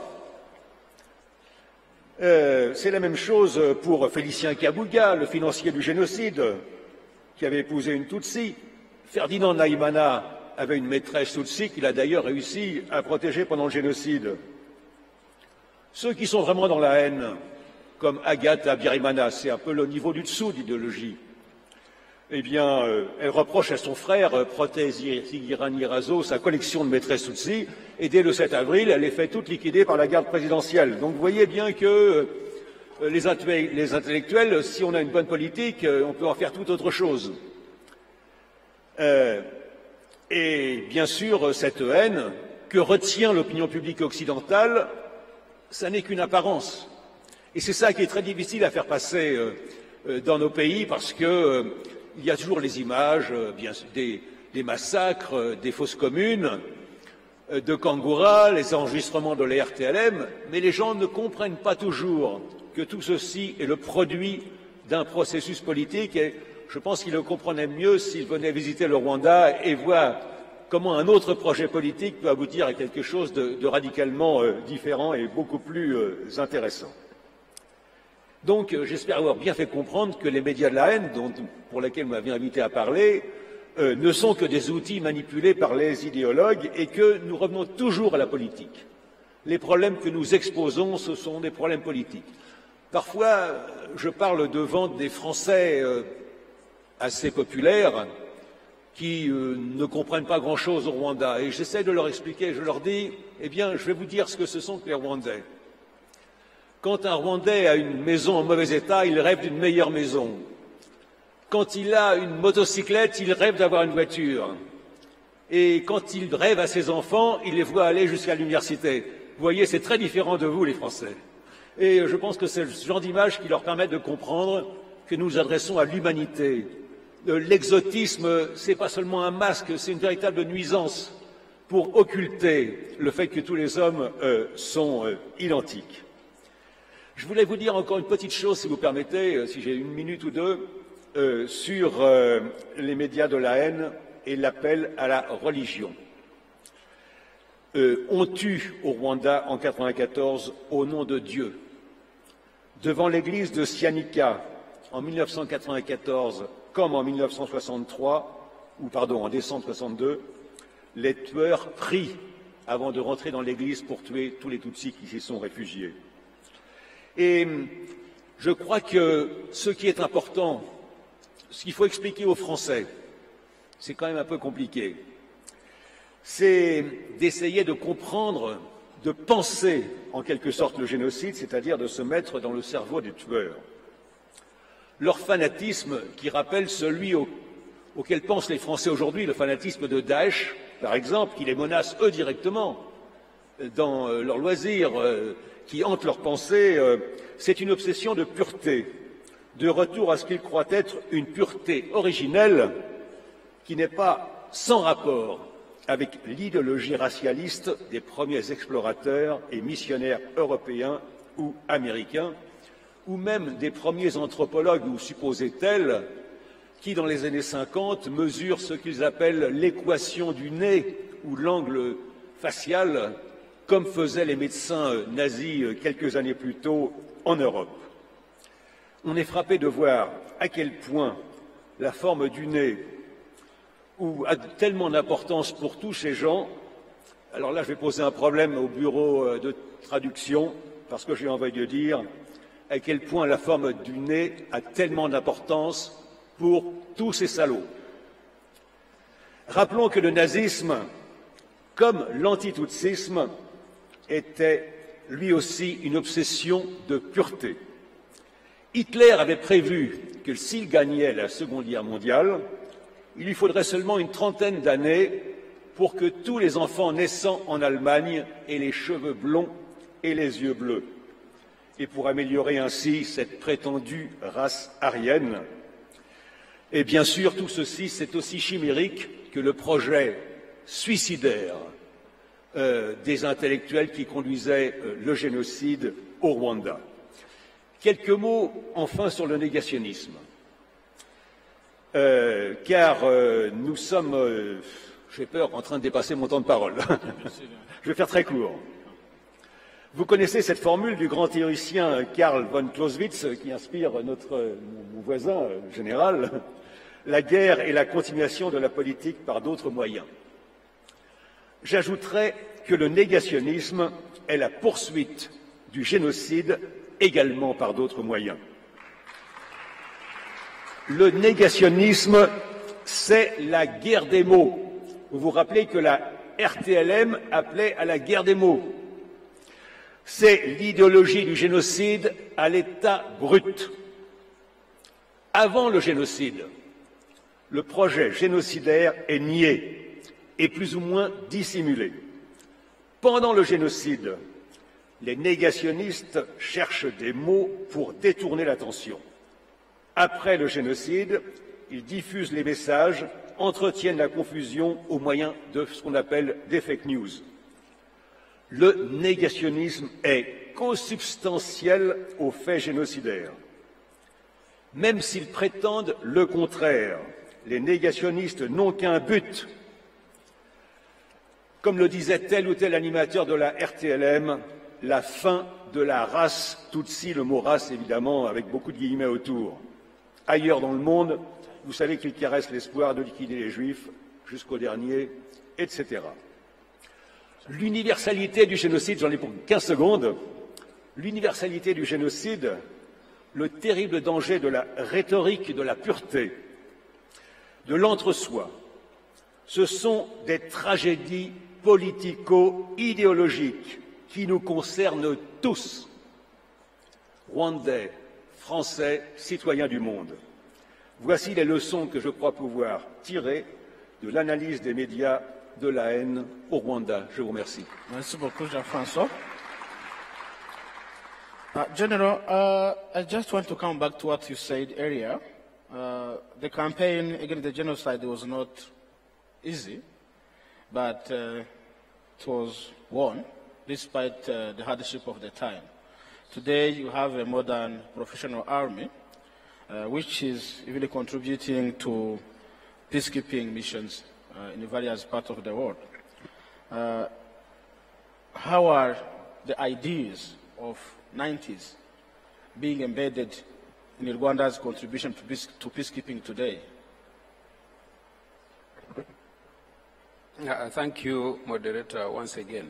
C'est la même chose pour Félicien Kabuga, le financier du génocide, qui avait épousé une Tutsi. Ferdinand Nahimana avait une maîtresse Tutsi qu'il a d'ailleurs réussi à protéger pendant le génocide. Ceux qui sont vraiment dans la haine, comme Agathe Abiyarimana, c'est un peu le niveau du dessous d'idéologie, eh bien, elle reproche à son frère, Protais Zigiranyirazo, sa collection de maîtresses Tutsi, et dès le 7 avril, elle les fait toutes liquider par la garde présidentielle. Donc vous voyez bien que les intellectuels, si on a une bonne politique, on peut en faire tout autre chose. Et bien sûr, cette haine que retient l'opinion publique occidentale, ça n'est qu'une apparence. Et c'est ça qui est très difficile à faire passer dans nos pays, parce que il y a toujours les images bien sûr, des massacres, des fosses communes, de Kangoura, les enregistrements de la RTLM, mais les gens ne comprennent pas toujours que tout ceci est le produit d'un processus politique, et je pense qu'ils le comprendraient mieux s'ils venaient visiter le Rwanda et voir comment un autre projet politique peut aboutir à quelque chose de radicalement différent et beaucoup plus intéressant. Donc, j'espère avoir bien fait comprendre que les médias de la haine, pour lesquels vous m'avez invité à parler, ne sont que des outils manipulés par les idéologues et que nous revenons toujours à la politique. Les problèmes que nous exposons, ce sont des problèmes politiques. Parfois, je parle devant des Français assez populaires qui ne comprennent pas grand-chose au Rwanda et j'essaie de leur expliquer, je leur dis, eh bien, je vais vous dire ce que ce sont que les Rwandais. Quand un Rwandais a une maison en mauvais état, il rêve d'une meilleure maison. Quand il a une motocyclette, il rêve d'avoir une voiture. Et quand il rêve à ses enfants, il les voit aller jusqu'à l'université. Vous voyez, c'est très différent de vous, les Français. Et je pense que c'est ce genre d'image qui leur permet de comprendre que nous nous adressons à l'humanité. L'exotisme, c'est pas seulement un masque, c'est une véritable nuisance pour occulter le fait que tous les hommes sont identiques. Je voulais vous dire encore une petite chose, si vous permettez, si j'ai une minute ou deux, sur les médias de la haine et l'appel à la religion. On tue au Rwanda en 1994 au nom de Dieu. Devant l'église de Cyanika, en 1994, comme en 1963, en décembre 62, les tueurs prient avant de rentrer dans l'église pour tuer tous les Tutsis qui s'y sont réfugiés. Et je crois que ce qui est important, ce qu'il faut expliquer aux Français, c'est quand même un peu compliqué, c'est d'essayer de comprendre, de penser en quelque sorte le génocide, c'est-à-dire de se mettre dans le cerveau des tueurs. Leur fanatisme qui rappelle celui auquel pensent les Français aujourd'hui, le fanatisme de Daesh, par exemple, qui les menace eux directement dans leurs loisirs, qui hante leurs pensées, c'est une obsession de pureté, de retour à ce qu'ils croient être une pureté originelle qui n'est pas sans rapport avec l'idéologie racialiste des premiers explorateurs et missionnaires européens ou américains, ou même des premiers anthropologues ou supposés tels qui, dans les années 50, mesurent ce qu'ils appellent l'équation du nez ou l'angle facial, comme faisaient les médecins nazis quelques années plus tôt en Europe. On est frappé de voir à quel point la forme du nez a tellement d'importance pour tous ces gens. Alors là, je vais poser un problème au bureau de traduction, parce que j'ai envie de dire à quel point la forme du nez a tellement d'importance pour tous ces salauds. Rappelons que le nazisme comme l'antitoutsisme était lui aussi une obsession de pureté. Hitler avait prévu que s'il gagnait la Seconde Guerre mondiale, il lui faudrait seulement une trentaine d'années pour que tous les enfants naissant en Allemagne aient les cheveux blonds et les yeux bleus, et pour améliorer ainsi cette prétendue race aryenne. Et bien sûr, tout ceci, c'est aussi chimérique que le projet suicidaire des intellectuels qui conduisaient le génocide au Rwanda. Quelques mots enfin sur le négationnisme, car nous sommes, j'ai peur, en train de dépasser mon temps de parole. Je vais faire très court. Vous connaissez cette formule du grand théoricien Karl von Clausewitz qui inspire mon voisin général. La guerre est la continuation de la politique par d'autres moyens. J'ajouterai que le négationnisme est la poursuite du génocide également par d'autres moyens. Le négationnisme, c'est la guerre des mots. Vous vous rappelez que la RTLM appelait à la guerre des mots. C'est l'idéologie du génocide à l'état brut. Avant le génocide, le projet génocidaire est nié et plus ou moins dissimulé. Pendant le génocide, les négationnistes cherchent des mots pour détourner l'attention. Après le génocide, ils diffusent les messages, entretiennent la confusion au moyen de ce qu'on appelle des fake news. Le négationnisme est consubstantiel aux faits génocidaires. Même s'ils prétendent le contraire, les négationnistes n'ont qu'un but. Comme le disait tel ou tel animateur de la RTLM, la fin de la race Tutsi, le mot race évidemment avec beaucoup de guillemets autour. Ailleurs dans le monde, vous savez qu'ils caressent l'espoir de liquider les Juifs jusqu'au dernier, etc. L'universalité du génocide, j'en ai pour 15 secondes, l'universalité du génocide, le terrible danger de la rhétorique, de la pureté, de l'entre-soi, ce sont des tragédies politico-idéologiques qui nous concernent tous, Rwandais, Français, citoyens du monde. Voici les leçons que je crois pouvoir tirer de l'analyse des médias de la haine au Rwanda. Je vous remercie. Merci beaucoup, Jean-François. General, I just want to come back to what you said earlier. The campaign against the genocide was not easy, but it was won despite the hardship of the time. Today, you have a modern professional army, which is really contributing to peacekeeping missions in various parts of the world. How are the ideas of 90s being embedded in Rwanda's contribution to peacekeeping today? Thank you, moderator, once again.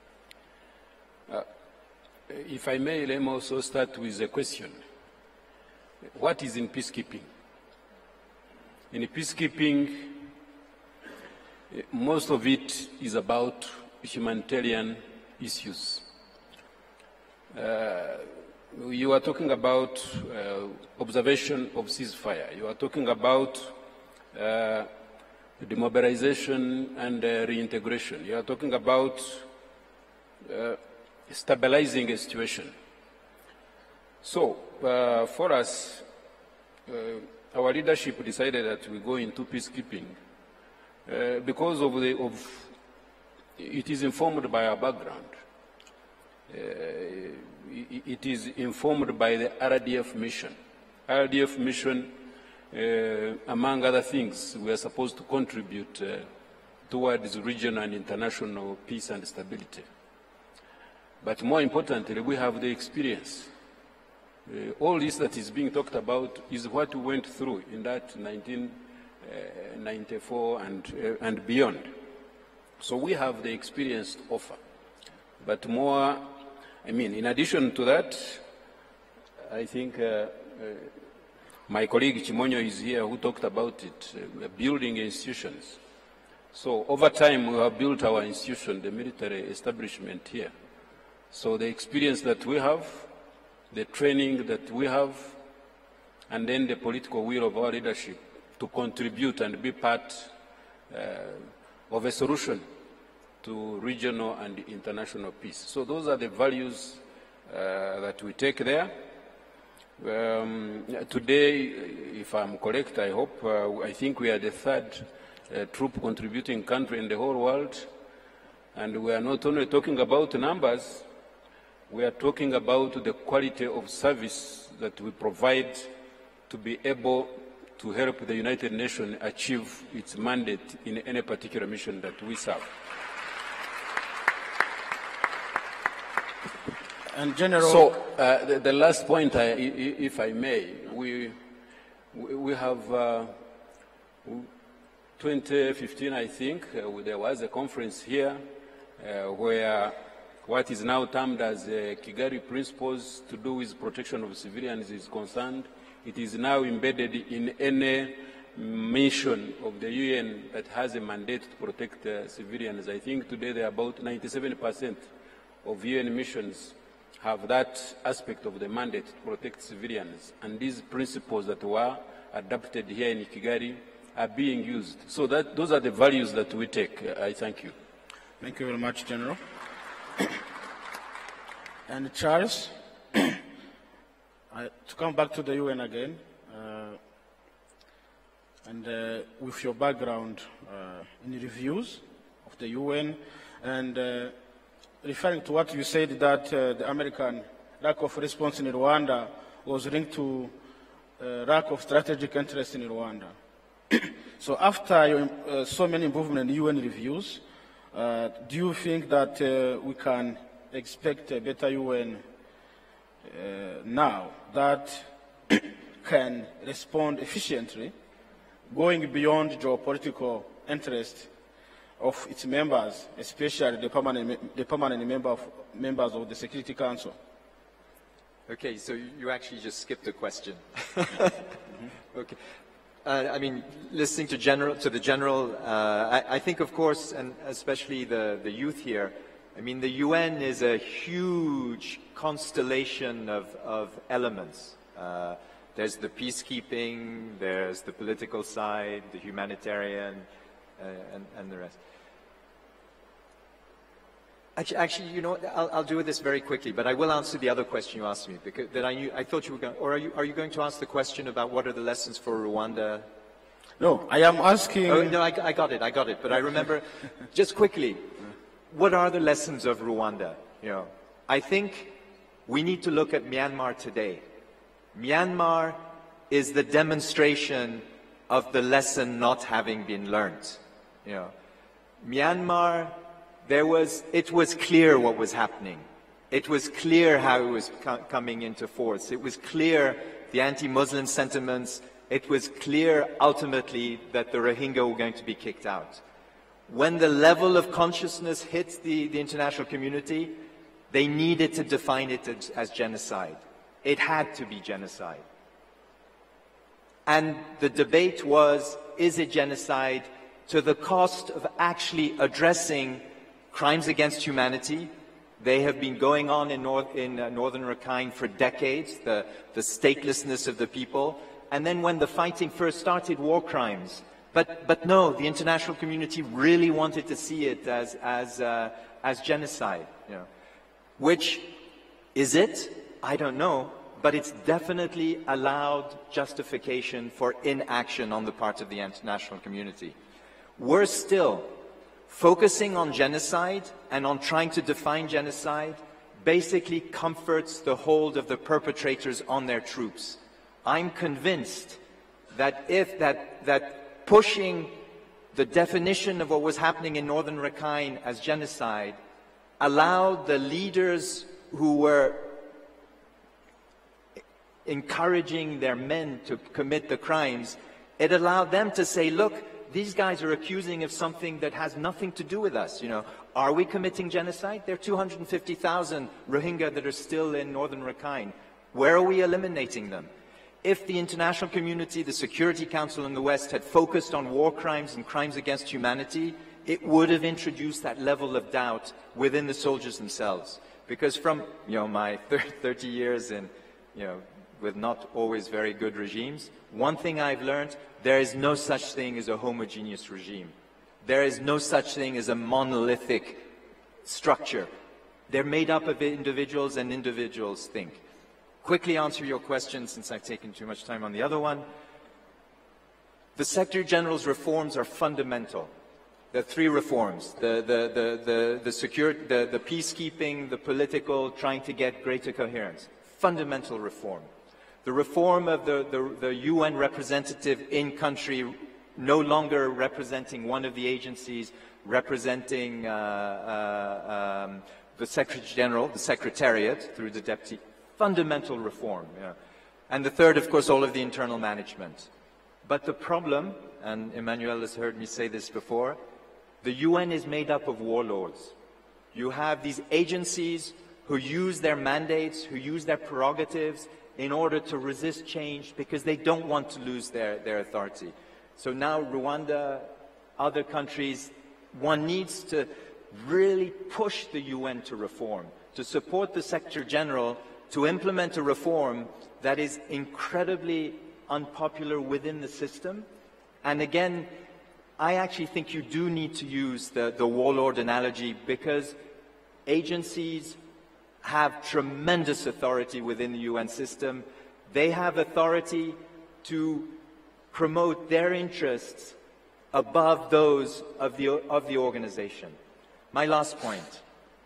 If I may, let me also start with a question. What is in peacekeeping? In peacekeeping, most of it is about humanitarian issues. You are talking about observation of ceasefire. You are talking about demobilization and reintegration. You are talking about stabilizing a situation. So, for us, our leadership decided that we go into peacekeeping because of it is informed by our background. It is informed by the RDF mission. RDF mission, among other things, we are supposed to contribute towards regional and international peace and stability. But more importantly, we have the experience. All this that is being talked about is what we went through in that 1994 and beyond. So we have the experience to offer. But more, in addition to that, I think my colleague Chimonyo is here who talked about it, building institutions. So over time, we have built our institution, the military establishment here. So the experience that we have, the training that we have, and then the political will of our leadership to contribute and be part of a solution to regional and international peace. So those are the values that we take there. Today, if I'm correct, I hope, I think we are the third troop contributing country in the whole world. And we are not only talking about numbers, we are talking about the quality of service that we provide to be able to help the United Nations achieve its mandate in any particular mission that we serve. And General... So the last point, if I may, we have 2015, I think, there was a conference here where what is now termed as Kigali Principles to do with protection of civilians is concerned. It is now embedded in any mission of the UN that has a mandate to protect civilians. I think today there are about 97% of UN missions have that aspect of the mandate to protect civilians. And these principles that were adopted here in Kigali are being used. So those are the values that we take. I thank you. Thank you very much, General. And Charles, to come back to the UN again, and with your background in reviews of the UN, and referring to what you said that the American lack of response in Rwanda was linked to lack of strategic interest in Rwanda. So after so many improvements in UN reviews, do you think that we can expect a better UN now that can respond efficiently, going beyond geopolitical interest of its members, especially the permanent members of the Security Council? Okay, so you actually just skipped a question. Okay. I mean, listening to the general, I think, of course, and especially the youth here, I mean, the UN is a huge constellation of elements. There's the peacekeeping, there's the political side, the humanitarian, and the rest. Actually, you know, I'll do this very quickly, but I will answer the other question you asked me, because that I thought you were going, or are you going to ask the question about what are the lessons for Rwanda? No, I am asking... Oh, no, I got it, but I remember, just quickly, what are the lessons of Rwanda? You know, I think we need to look at Myanmar today. Myanmar is the demonstration of the lesson not having been learned. You know, Myanmar, it was clear what was happening. It was clear how it was coming into force. It was clear the anti-Muslim sentiments. It was clear ultimately that the Rohingya were going to be kicked out. When the level of consciousness hit the international community, they needed to define it as genocide. It had to be genocide. And the debate was, is it genocide to the cost of actually addressing crimes against humanity? They have been going on in northern Rakhine for decades, the statelessness of the people. And then when the fighting first started, war crimes. But no, the international community really wanted to see it as genocide. You know. Which, is it? I don't know. But it's definitely allowed justification for inaction on the part of the international community. Worse still, focusing on genocide and on trying to define genocide basically comforts the hold of the perpetrators on their troops. I'm convinced that that pushing the definition of what was happening in northern Rakhine as genocide allowed the leaders who were encouraging their men to commit the crimes, it allowed them to say, look, these guys are accusing of something that has nothing to do with us. You know, are we committing genocide? There are 250,000 Rohingya that are still in northern Rakhine. Where are we eliminating them? If the international community, the Security Council in the West had focused on war crimes and crimes against humanity, it would have introduced that level of doubt within the soldiers themselves. Because from my 30 years in, with not always very good regimes, one thing I've learned, there is no such thing as a homogeneous regime. There is no such thing as a monolithic structure. They're made up of individuals, and individuals think. Quickly answer your question, since I've taken too much time on the other one. The Secretary General's reforms are fundamental. The three reforms, the peacekeeping, the political, trying to get greater coherence. Fundamental reform. The reform of the UN representative in country, no longer representing one of the agencies, representing the Secretary General, the Secretariat, through the Deputy. Fundamental reform. Yeah. And the third, of course, all of the internal management. But the problem, and Emmanuel has heard me say this before, the UN is made up of warlords. You have these agencies who use their mandates, who use their prerogatives in order to resist change because they don't want to lose their authority. So now Rwanda, other countries, one needs to really push the UN to reform, to support the Secretary General to implement a reform that is incredibly unpopular within the system. And again, I actually think you do need to use the warlord analogy, because agencies have tremendous authority within the UN system. They have authority to promote their interests above those of the organization. My last point.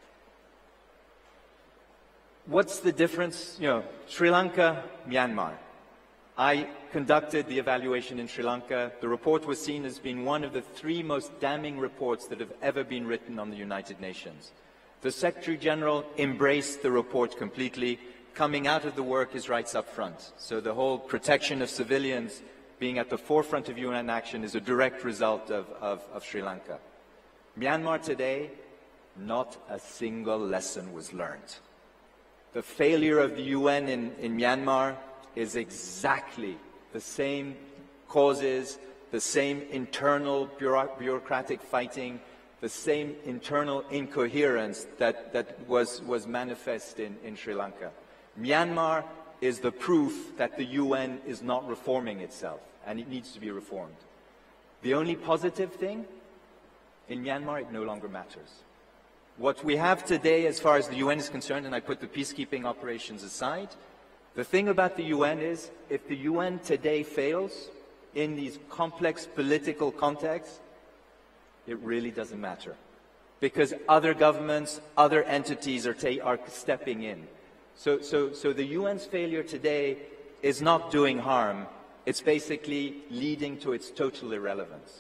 What's the difference? Sri Lanka, Myanmar. I conducted the evaluation in Sri Lanka. The report was seen as being one of the 3 most damning reports that have ever been written on the United Nations. The Secretary General embraced the report completely. Coming out of the work is rights up front. So the whole protection of civilians being at the forefront of UN action is a direct result of Sri Lanka. Myanmar today, not a single lesson was learned. The failure of the UN in Myanmar is exactly the same causes, the same internal bureaucratic fighting, the same internal incoherence that was manifest in Sri Lanka. Myanmar is the proof that the UN is not reforming itself, and it needs to be reformed. The only positive thing, in Myanmar, it no longer matters. What we have today, as far as the UN is concerned, and I put the peacekeeping operations aside, the thing about the UN is, if the UN today fails in these complex political contexts, it really doesn't matter. Because other governments, other entities are stepping in. So the UN's failure today is not doing harm. It's basically leading to its total irrelevance.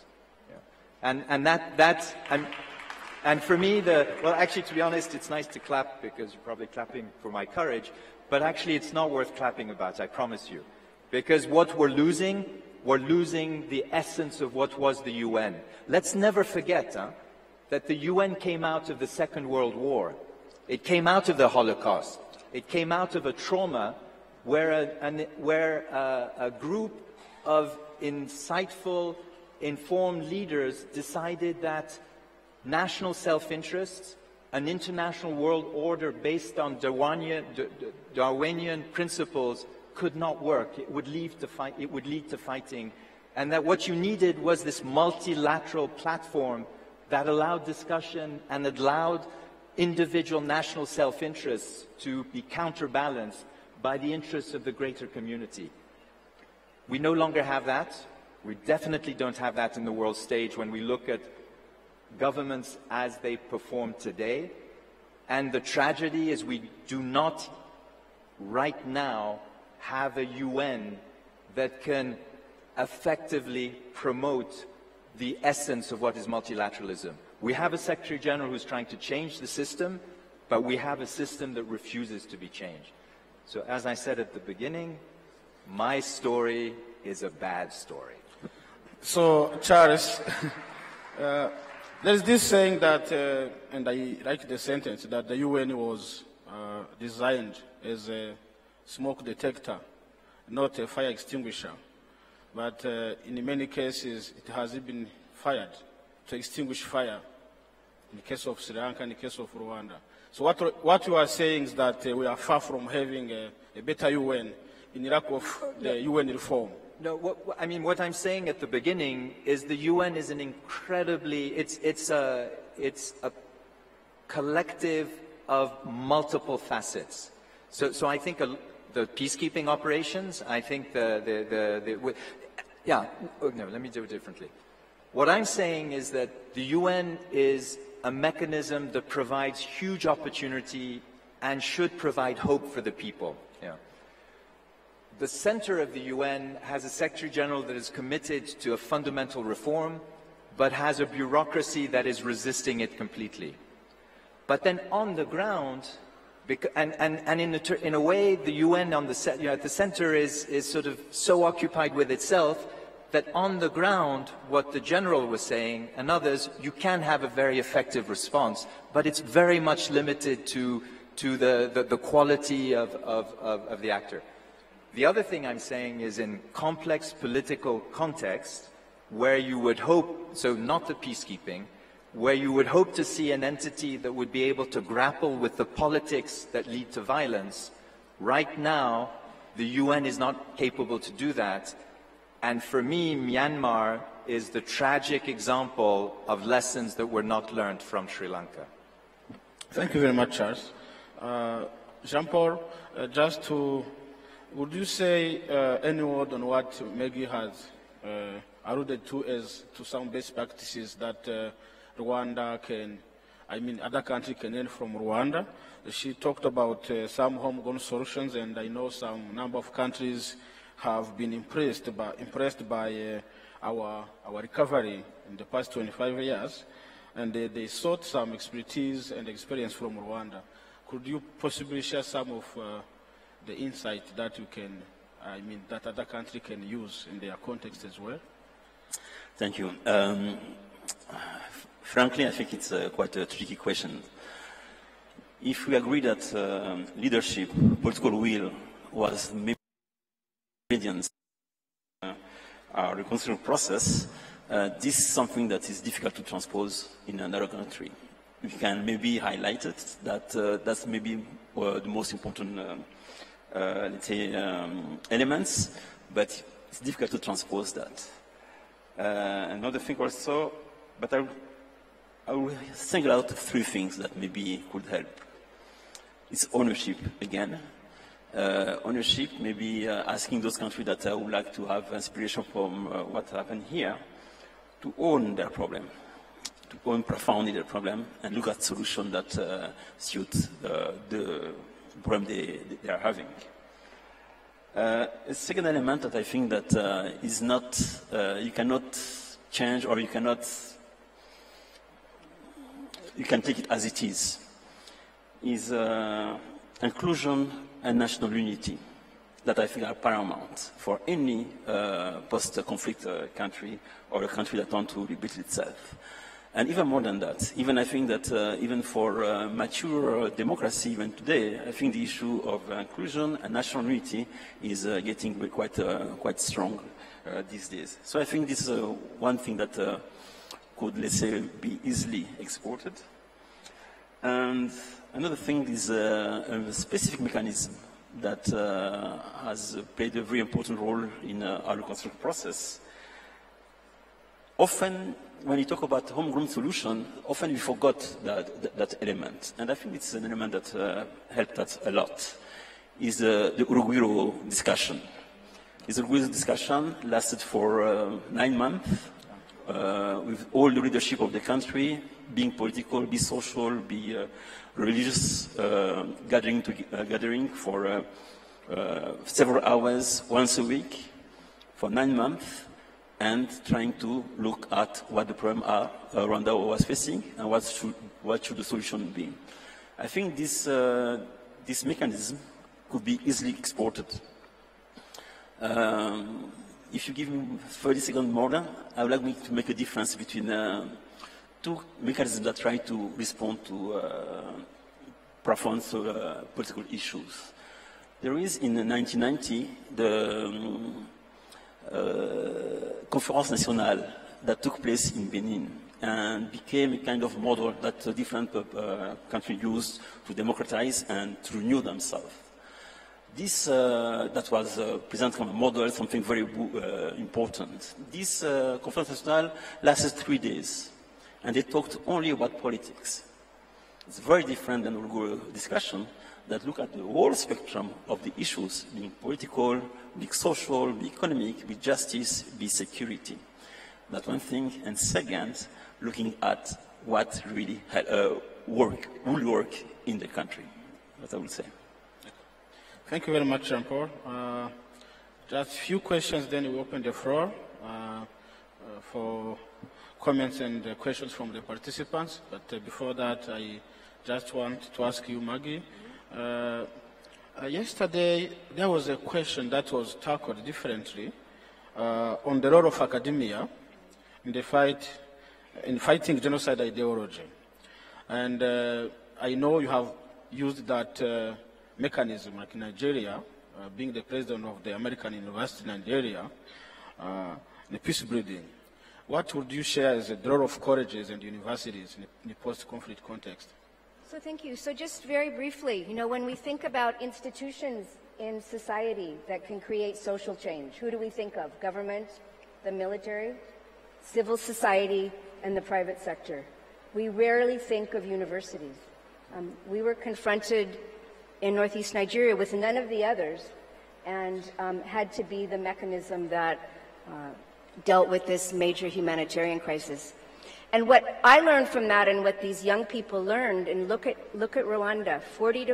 Yeah. And for me, well, actually, to be honest, it's nice to clap because you're probably clapping for my courage, but actually it's not worth clapping about, I promise you. Because what we're losing the essence of what was the UN. Let's never forget that the UN came out of the Second World War. It came out of the Holocaust. It came out of a trauma where a group of insightful, informed leaders decided that national self-interest, an international world order based on Darwinian principles could not work. It would lead to fighting. And that what you needed was this multilateral platform that allowed discussion and allowed individual national self-interests to be counterbalanced by the interests of the greater community. We no longer have that. We definitely don't have that in the world stage when we look at governments as they perform today. And the tragedy is we do not right now have a UN that can effectively promote the essence of what is multilateralism. We have a Secretary General who's trying to change the system, but we have a system that refuses to be changed. So as I said at the beginning, my story is a bad story. So, Charles, there's this saying that, and I like the sentence, that the UN was designed as a smoke detector, not a fire extinguisher. But in many cases, it has been fired to extinguish fire in the case of Sri Lanka, in the case of Rwanda. So what you are saying is that we are far from having a better UN in lack of the UN reform. No, what I'm saying at the beginning is the UN is an incredibly, it's a collective of multiple facets. So I think the peacekeeping operations, I think no, let me do it differently. What I'm saying is that the UN is a mechanism that provides huge opportunity and should provide hope for the people. Yeah. The center of the UN has a Secretary General that is committed to a fundamental reform, but has a bureaucracy that is resisting it completely. But then on the ground, in a way, the UN at the center is sort of so occupied with itself that on the ground, what the General was saying and others, you can have a very effective response, but it's very much limited to the quality of the actor. The other thing I'm saying is in complex political context, where you would hope, so not the peacekeeping, where you would hope to see an entity that would be able to grapple with the politics that lead to violence, right now, the UN is not capable to do that. And for me, Myanmar is the tragic example of lessons that were not learned from Sri Lanka. Thank you very much, Charles. Jean-Paul, would you say any word on what Maggie has alluded to some best practices that Rwanda other countries can learn from Rwanda? She talked about some homegrown solutions, and I know some number of countries have been impressed by our recovery in the past 25 years, and they sought some expertise and experience from Rwanda. Could you possibly share some of the insight that you can, that other countries can use in their context as well? Thank you. Frankly, I think it's quite a tricky question. If we agree that leadership, political will, was maybe ingredients our reconstruction process, this is something that is difficult to transpose in another country. We can maybe highlight it, that that's maybe the most important, let's say, elements, but it's difficult to transpose that. Another thing also, but I will single out 3 things that maybe could help. It's ownership again. Ownership, maybe asking those countries that would like to have inspiration from what happened here to own their problem, to own profoundly their problem and look at solutions that suit the problem they are having. A second element that I think that is not, you cannot change, or you can take it as it is inclusion and national unity that I think are paramount for any post-conflict country or a country that wants to rebuild itself. And even more than that, even I think that even for mature democracy, even today, I think the issue of inclusion and national unity is getting quite strong these days. So I think this is one thing that could, let's say, be easily exported. And another thing is a specific mechanism that has played a very important role in our reconstruction process. Often, when you talk about homegrown solution, often we forgot that element. And I think it's an element that helped us a lot, is the Urugwiro discussion. This Urugwiro discussion lasted for 9 months, with all the leadership of the country, being political, be social, be religious, gathering for several hours, once a week, for 9 months, and trying to look at what the problem Rwanda was facing and what should the solution be. I think this mechanism could be easily exported. If you give me 30 seconds more, I would like to make a difference between 2 mechanisms that try to respond to profound political issues. There is, in 1990, the Conférence Nationale that took place in Benin. and became a kind of model that different countries used to democratize and to renew themselves. This, that was presented from a model, something very important. This Conference Nationale lasted 3 days, and they talked only about politics. It's very different than Ulgur discussion that look at the whole spectrum of the issues, being political, be social, be economic, be justice, be security. That's one thing. And second, looking at what really will work in the country. What I will say. Thank you very much, Jean-Paul. Just a few questions, then we open the floor for comments and questions from the participants. But before that, I just want to ask you, Maggie. Yesterday, there was a question that was tackled differently on the role of academia in the fighting genocide ideology. And I know you have used that mechanism, like in Nigeria, being the president of the American University in Nigeria, the peace building. What would you share as the role of colleges and universities in the post-conflict context? So thank you. So just very briefly, when we think about institutions in society that can create social change, who do we think of? Government, the military, civil society, and the private sector. We rarely think of universities. We were confronted in Northeast Nigeria with none of the others and had to be the mechanism that dealt with this major humanitarian crisis. And what I learned from that and what these young people learned, and look at Rwanda, 40 to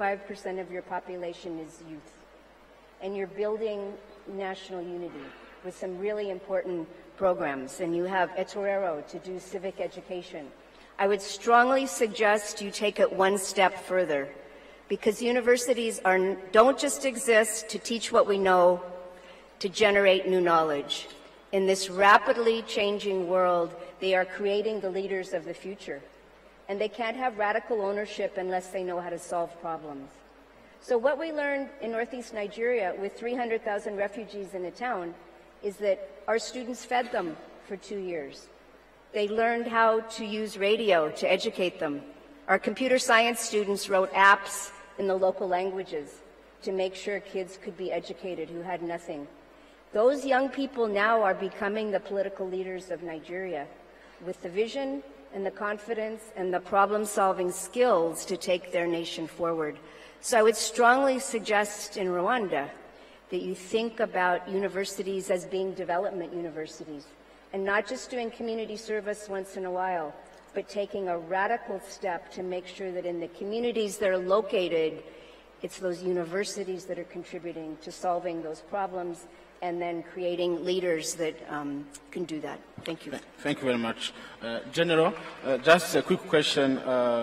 45% of your population is youth. And you're building national unity with some really important programs. And you have Etorero to do civic education. I would strongly suggest you take it one step further, because universities don't just exist to teach what we know, to generate new knowledge. In this rapidly changing world, they are creating the leaders of the future. And they can't have radical ownership unless they know how to solve problems. So what we learned in Northeast Nigeria with 300,000 refugees in a town is that our students fed them for 2 years. They learned how to use radio to educate them. Our computer science students wrote apps in the local languages to make sure kids could be educated who had nothing. Those young people now are becoming the political leaders of Nigeria with the vision and the confidence and the problem-solving skills to take their nation forward. So I would strongly suggest in Rwanda that you think about universities as being development universities and not just doing community service once in a while, but taking a radical step to make sure that in the communities that are located, it's those universities that are contributing to solving those problems and then creating leaders that can do that. Thank you. Thank you very much. General, just a quick question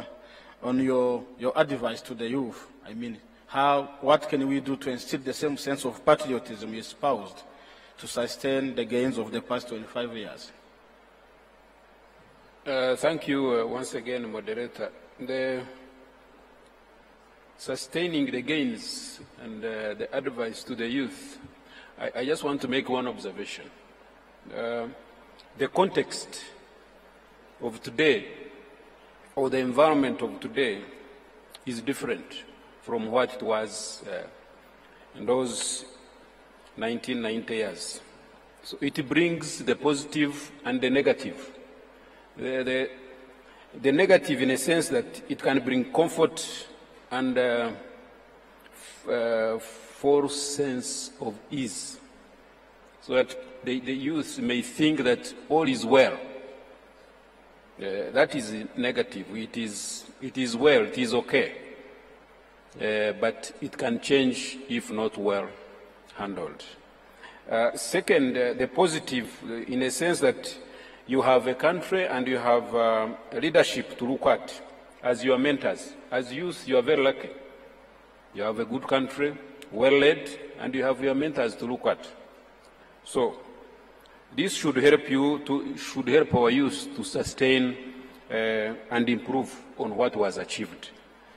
on your advice to the youth. I mean, what can we do to instill the same sense of patriotism you espoused to sustain the gains of the past 25 years? Thank you once again, moderator. Sustaining the gains and the advice to the youth, I just want to make one observation. The context of today, or the environment of today, is different from what it was in those 1990 years. So it brings the positive and the negative. The negative in a sense that it can bring comfort and false sense of ease, so that the youth may think that all is well. That is negative. It is well, it is okay. But it can change if not well handled. Second, the positive in a sense that you have a country and you have a leadership to look at as your mentors. As youth, you are very lucky. You have a good country, well led, and you have your mentors to look at. So this should help our youth to sustain and improve on what was achieved.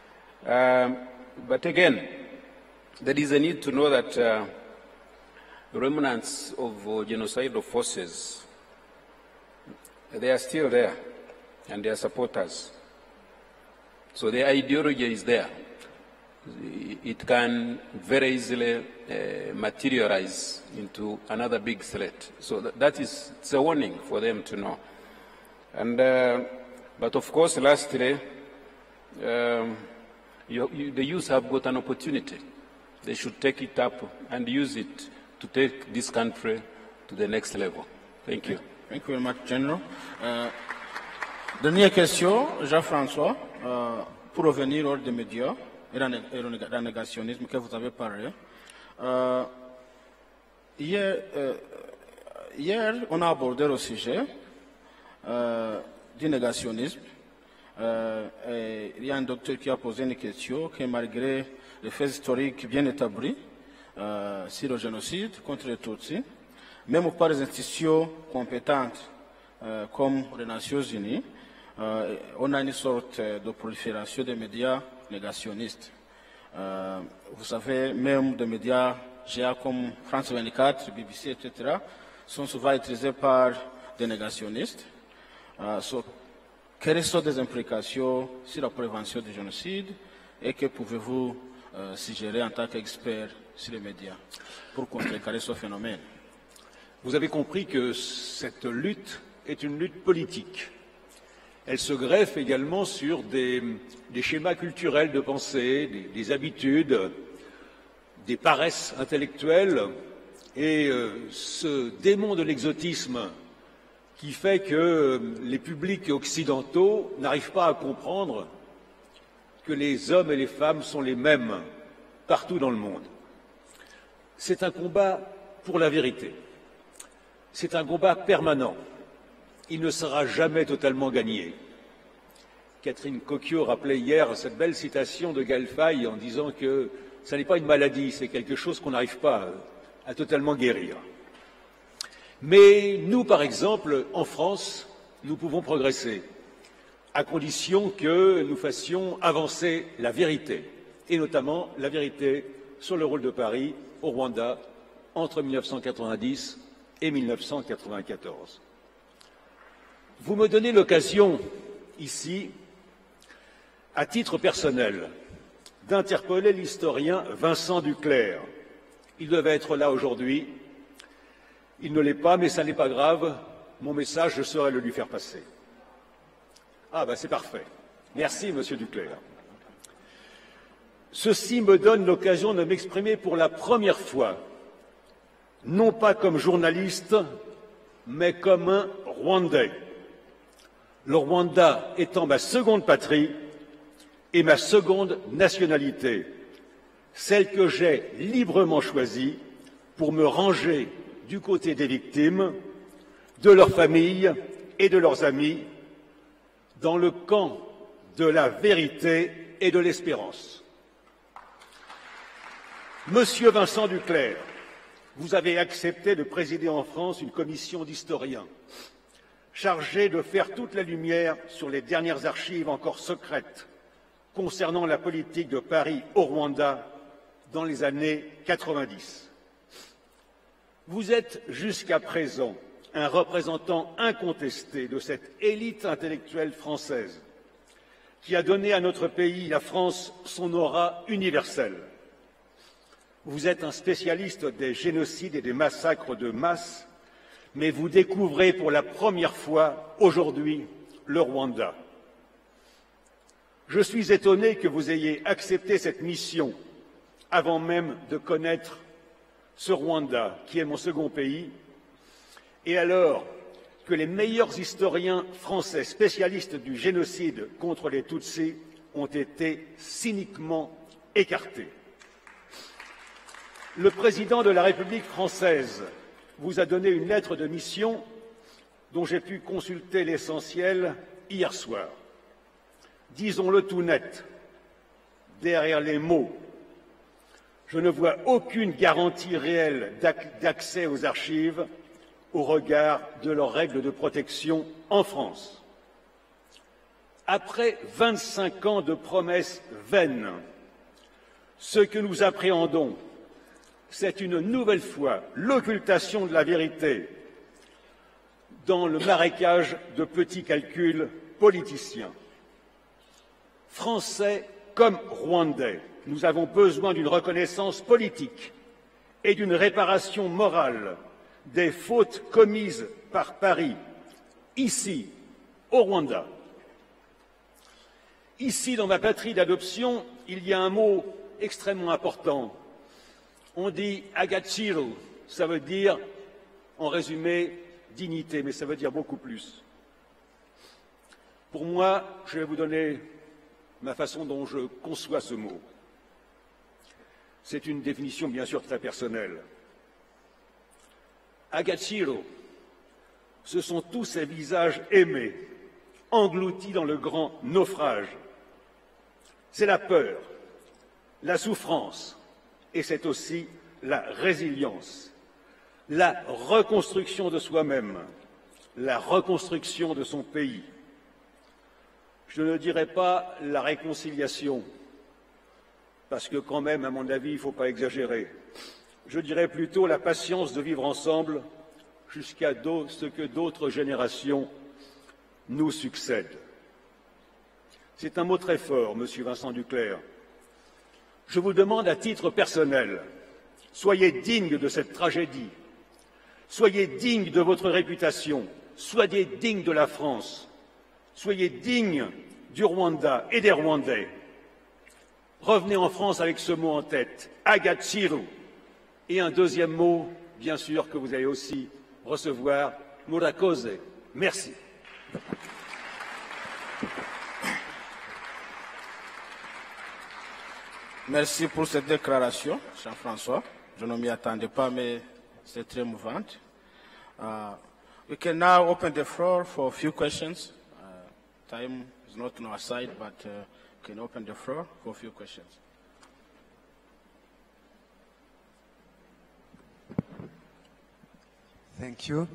But again, there is a need to know that remnants of genocidal forces they are still there, and they are supporters. So the ideology is there. It can very easily materialize into another big threat. So it's a warning for them to know. And, but of course, lastly, the youth have got an opportunity. They should take it up and use it to take this country to the next level. Thank you. Thank you very much, General. Dernière question, Jean-François, pour revenir hors des médias et dans le négationnisme que vous avez parlé. Hier, on a abordé le sujet du négationnisme. Il y a un docteur qui a posé une question que malgré les faits historiques bien établis sur le génocide contre les Tutsis, même par les institutions compétentes comme les Nations Unies, on a une sorte de prolifération des médias négationnistes. Vous savez, même des médias géants comme France 24, BBC, etc., sont souvent utilisés par des négationnistes. Quelles sont les implications sur la prévention du génocide et que pouvez-vous suggérer en tant qu'expert sur les médias pour contrecarrer ce phénomène? Vous avez compris que cette lutte est une lutte politique. Elle se greffe également sur des schémas culturels de pensée, des habitudes, des paresses intellectuelles et ce démon de l'exotisme qui fait que les publics occidentaux n'arrivent pas à comprendre que les hommes et les femmes sont les mêmes partout dans le monde. C'est un combat pour la vérité. C'est un combat permanent. Il ne sera jamais totalement gagné. Catherine Cocchio rappelait hier cette belle citation de Gaël Faye en disant que ce n'est pas une maladie, c'est quelque chose qu'on n'arrive pas à totalement guérir. Mais nous, par exemple, en France, nous pouvons progresser, à condition que nous fassions avancer la vérité, et notamment la vérité sur le rôle de Paris au Rwanda entre 1990 et 1994. Vous me donnez l'occasion, ici, à titre personnel, d'interpeller l'historien Vincent Duclerc. Il devait être là aujourd'hui. Il ne l'est pas, mais ça n'est pas grave. Mon message, je saurai le lui faire passer. Ah, ben c'est parfait. Merci, Monsieur Duclerc. Ceci me donne l'occasion de m'exprimer pour la première fois, non pas comme journaliste, mais comme un Rwandais. Le Rwanda étant ma seconde patrie et ma seconde nationalité, celle que j'ai librement choisie pour me ranger du côté des victimes, de leurs familles et de leurs amis, dans le camp de la vérité et de l'espérance. Monsieur Vincent Duclerc, vous avez accepté de présider en France une commission d'historiens chargée de faire toute la lumière sur les dernières archives encore secrètes concernant la politique de Paris au Rwanda dans les années 90. Vous êtes jusqu'à présent un représentant incontesté de cette élite intellectuelle française qui a donné à notre pays, la France, son aura universelle. Vous êtes un spécialiste des génocides et des massacres de masse, mais vous découvrez pour la première fois aujourd'hui le Rwanda. Je suis étonné que vous ayez accepté cette mission avant même de connaître ce Rwanda, qui est mon second pays, et alors que les meilleurs historiens français spécialistes du génocide contre les Tutsis ont été cyniquement écartés. Le président de la République française vous a donné une lettre de mission dont j'ai pu consulter l'essentiel hier soir. Disons-le tout net, derrière les mots, je ne vois aucune garantie réelle d'accès aux archives au regard de leurs règles de protection en France. Après 25 ans de promesses vaines, ce que nous appréhendons, c'est une nouvelle fois l'occultation de la vérité, dans le marécage de petits calculs politiciens. Français comme Rwandais, nous avons besoin d'une reconnaissance politique et d'une réparation morale des fautes commises par Paris, ici, au Rwanda. Ici, dans ma patrie d'adoption, il y a un mot extrêmement important. On dit agaciro, ça veut dire, en résumé, dignité, mais ça veut dire beaucoup plus. Pour moi, je vais vous donner ma façon dont je conçois ce mot. C'est une définition bien sûr très personnelle. Agaciro, ce sont tous ces visages aimés, engloutis dans le grand naufrage. C'est la peur, la souffrance, et c'est aussi la résilience, la reconstruction de soi-même, la reconstruction de son pays. Je ne dirais pas la réconciliation, parce que quand même, à mon avis, il ne faut pas exagérer. Je dirais plutôt la patience de vivre ensemble jusqu'à ce que d'autres générations nous succèdent. C'est un mot très fort, Monsieur Vincent Duclercq. Je vous demande à titre personnel, soyez digne de cette tragédie, soyez digne de votre réputation, soyez digne de la France, soyez digne du Rwanda et des Rwandais. Revenez en France avec ce mot en tête, Agaciro. Et un deuxième mot, bien sûr, que vous allez aussi recevoir, Murakoze. Merci. Merci pour cette déclaration, Jean-François. Je ne m'y attendais pas, mais c'est très émouvant. We can now open the floor for a few questions. Time is not on our side, but we can open the floor for a few questions. Thank you.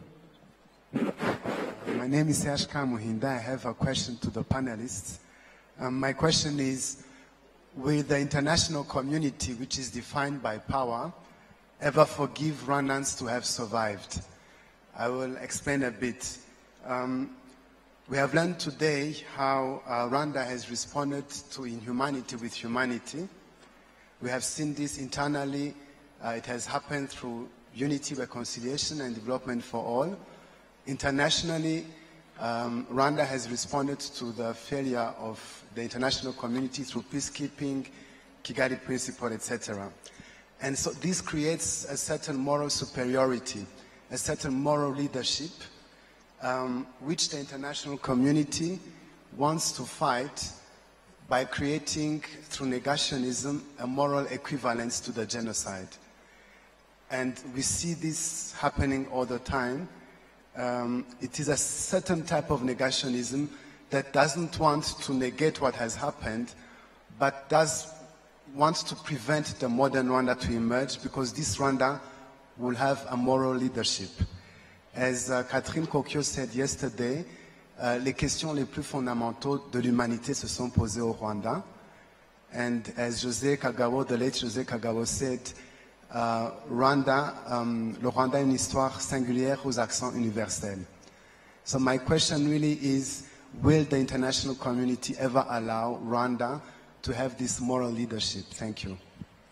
My name is Serge Kamuhinda. I have a question to the panelists. My question is, will the international community, which is defined by power, ever forgive Rwandans to have survived? I will explain a bit. We have learned today how Rwanda has responded to inhumanity with humanity. We have seen this internally. It has happened through unity, reconciliation, and development for all. Internationally, Rwanda has responded to the failure of the international community through peacekeeping, Kigali Principle, etc. And so this creates a certain moral superiority, a certain moral leadership, which the international community wants to fight by creating, through negationism, a moral equivalence to the genocide. And we see this happening all the time. It is a certain type of negationism that doesn't want to negate what has happened, but does want to prevent the modern Rwanda to emerge, because this Rwanda will have a moral leadership. As Catherine Kokyo said yesterday, les questions les plus fondamentaux de l'humanité se sont posées au Rwanda. And as José Kagabo, the late José Kagabo said, le Rwanda a une histoire singulière aux accents universels. So my question really is, will the international community ever allow Rwanda to have this moral leadership? Thank you.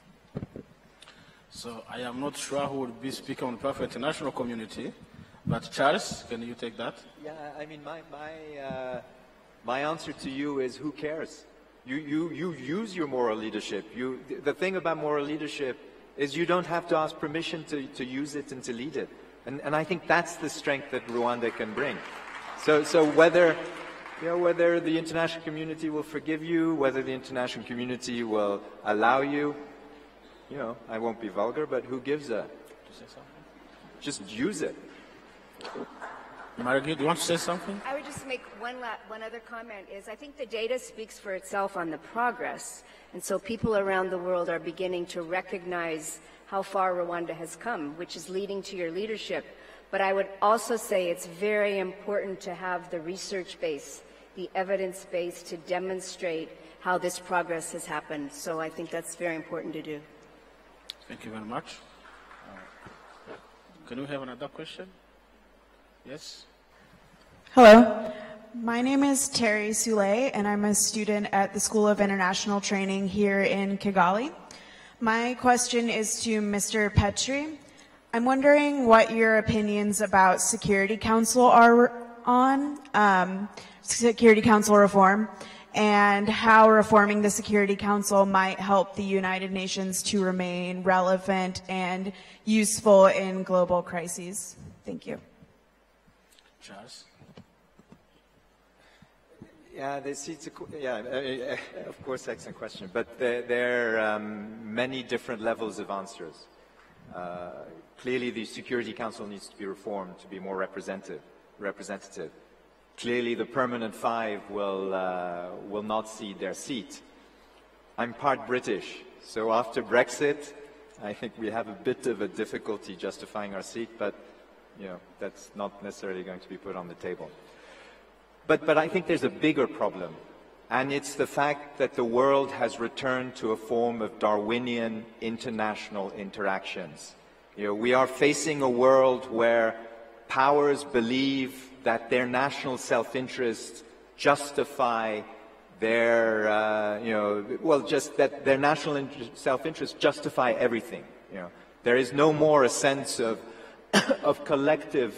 So I am not sure who will be speaking on behalf of the international community, but Charles, can you take that? Yeah, I mean, my answer to you is, who cares? You use your moral leadership. The thing about moral leadership is you don't have to ask permission to use it and to lead it. And I think that's the strength that Rwanda can bring. So whether the international community will forgive you, whether the international community will allow you, I won't be vulgar, but who gives a? Just use it. Margaret, do you want to say something? I would just make one other comment is I think the data speaks for itself on the progress. And so people around the world are beginning to recognize how far Rwanda has come, which is leading to your leadership. But I would also say it's very important to have the research base, the evidence base to demonstrate how this progress has happened. So I think that's very important to do. Thank you very much. Can we have another question? Yes? Hello. My name is Terry Soule, and I'm a student at the School of International Training here in Kigali. My question is to Mr. Petri. I'm wondering what your opinions about Security Council are on Security Council reform, and how reforming the Security Council might help the United Nations to remain relevant and useful in global crises. Thank you. Charles? Yeah, of course, excellent question. But there are many different levels of answers. Clearly, the Security Council needs to be reformed to be more representative. Clearly, the Permanent Five will not cede their seat. I'm part British, so after Brexit, I think we have a bit of a difficulty justifying our seat, but that's not necessarily going to be put on the table. But I think there's a bigger problem, and it's the fact that the world has returned to a form of Darwinian international interactions. We are facing a world where powers believe that their national self-interests justify their, just that their national self-interests justify everything. There is no more a sense of collective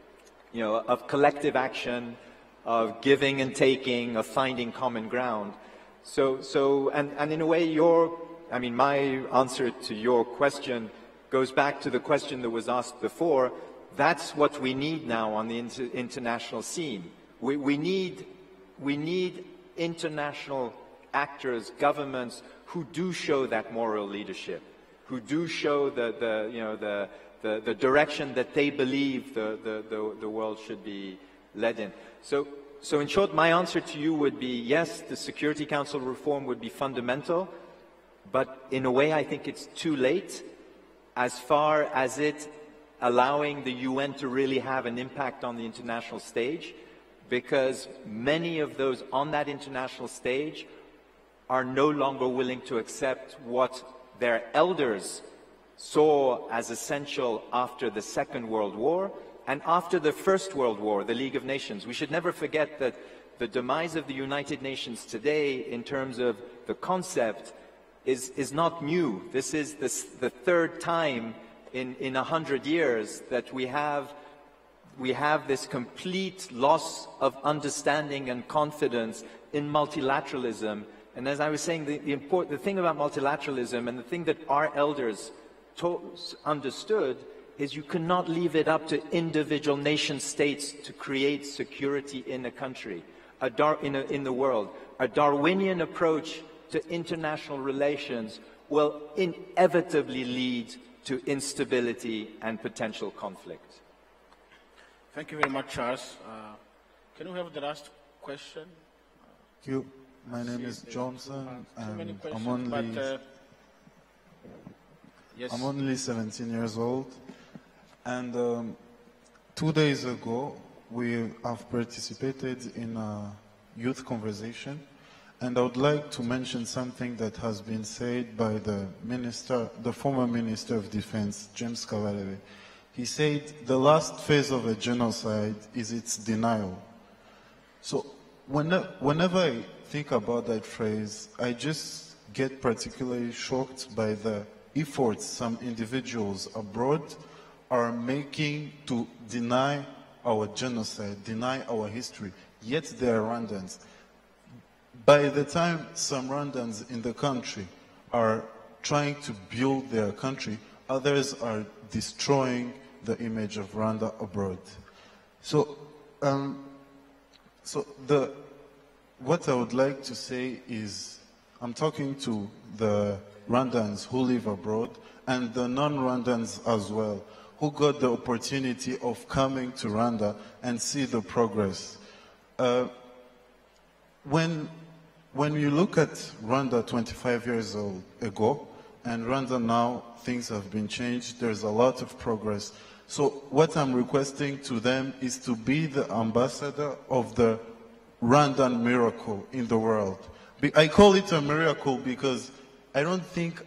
action, of giving and taking, of finding common ground. And in a way, my answer to your question goes back to the question that was asked before. That's what we need now on the international scene. We need international actors, governments who do show that moral leadership, who do show the direction that they believe the world should be led in. So in short, my answer to you would be yes, the Security Council reform would be fundamental, but in a way I think it's too late as far as it allowing the UN to really have an impact on the international stage, because many of those on that international stage are no longer willing to accept what their elders saw as essential after the Second World War and after the First World War, the League of Nations. We should never forget that the demise of the United Nations today in terms of the concept is not new. This is the third time in 100 years that we have this complete loss of understanding and confidence in multilateralism. And as I was saying, the thing about multilateralism and the thing that our elders understood is you cannot leave it up to individual nation states to create security in a country, in the world. A Darwinian approach to international relations will inevitably lead to instability and potential conflict. Thank you very much, Charles. Can we have the last question? Thank you. My name is Johnson, and I'm only 17 years old. And 2 days ago, we have participated in a youth conversation, and I would like to mention something that has been said by the former Minister of Defense, James Kabarebe. He said the last phase of a genocide is its denial. So whenever I think about that phrase, I just get particularly shocked by the efforts some individuals abroad are making to deny our genocide, deny our history, yet they are Rwandans. By the time some Rwandans in the country are trying to build their country, others are destroying the image of Rwanda abroad. So, what I would like to say is, I'm talking to the Rwandans who live abroad and the non-Rwandans as well, who got the opportunity of coming to Rwanda and see the progress. When you look at Rwanda 25 years ago, and Rwanda now, things have been changed, there's a lot of progress. So what I'm requesting to them is to be the ambassador of the Rwandan miracle in the world. I call it a miracle because I don't think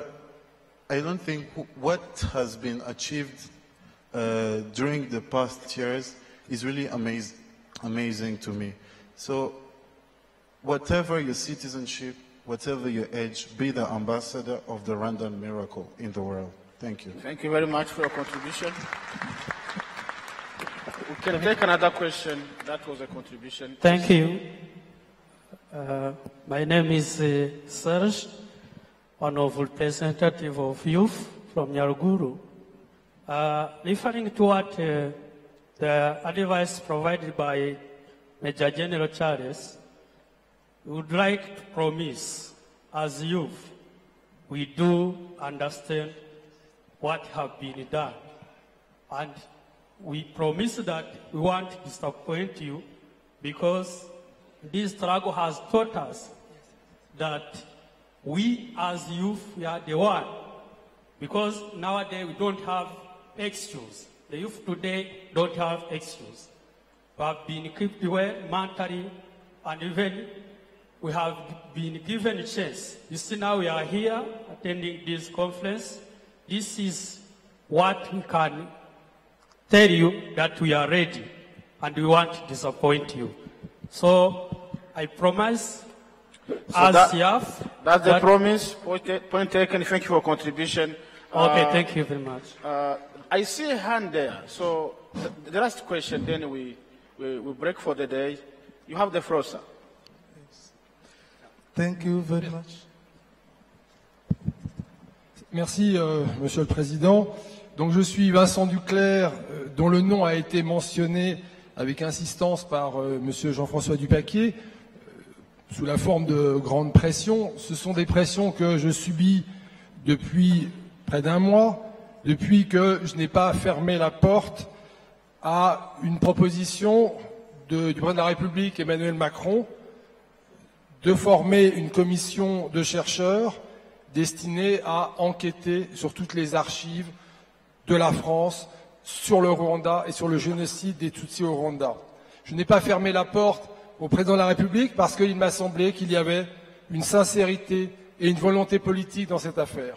what has been achieved during the past years is really amazing. amazing to me. So, whatever your citizenship, whatever your age, be the ambassador of the Rwandan miracle in the world. Thank you. Thank you very much for your contribution. We can take another question. That was a contribution. Thank you. My name is Serge, one of the representatives of youth from Nyaruguru. Referring to what the advice provided by Major General Charles, we would like to promise, as youth, we do understand what has been done. And we promise that we won't disappoint you, because this struggle has taught us that we as youth, we are the one. Because nowadays we don't have excuse. The youth today don't have excuse. We have been equipped well mentally, and even we have been given a chance. You see, now we are here attending this conference. This is what we can tell you, that we are ready, and we won't disappoint you. So I promise, that's the promise. Point taken. Thank you for your contribution. Okay, thank you very much. I see a hand there. So the last question, then we break for the day. You have the floor, sir. Thank you very much. Merci, Monsieur le Président. Donc, je suis Vincent Duclerc, dont le nom a été mentionné avec insistance par Monsieur Jean-François Dupaquier, sous la forme de grandes pressions. Ce sont des pressions que je subis depuis près d'un mois, depuis que je n'ai pas fermé la porte à une proposition du président de la République, Emmanuel Macron, de former une commission de chercheurs destinée à enquêter sur toutes les archives de la France, sur le Rwanda et sur le génocide des Tutsis au Rwanda. Je n'ai pas fermé la porte au président de la République parce qu'il m'a semblé qu'il y avait une sincérité et une volonté politique dans cette affaire.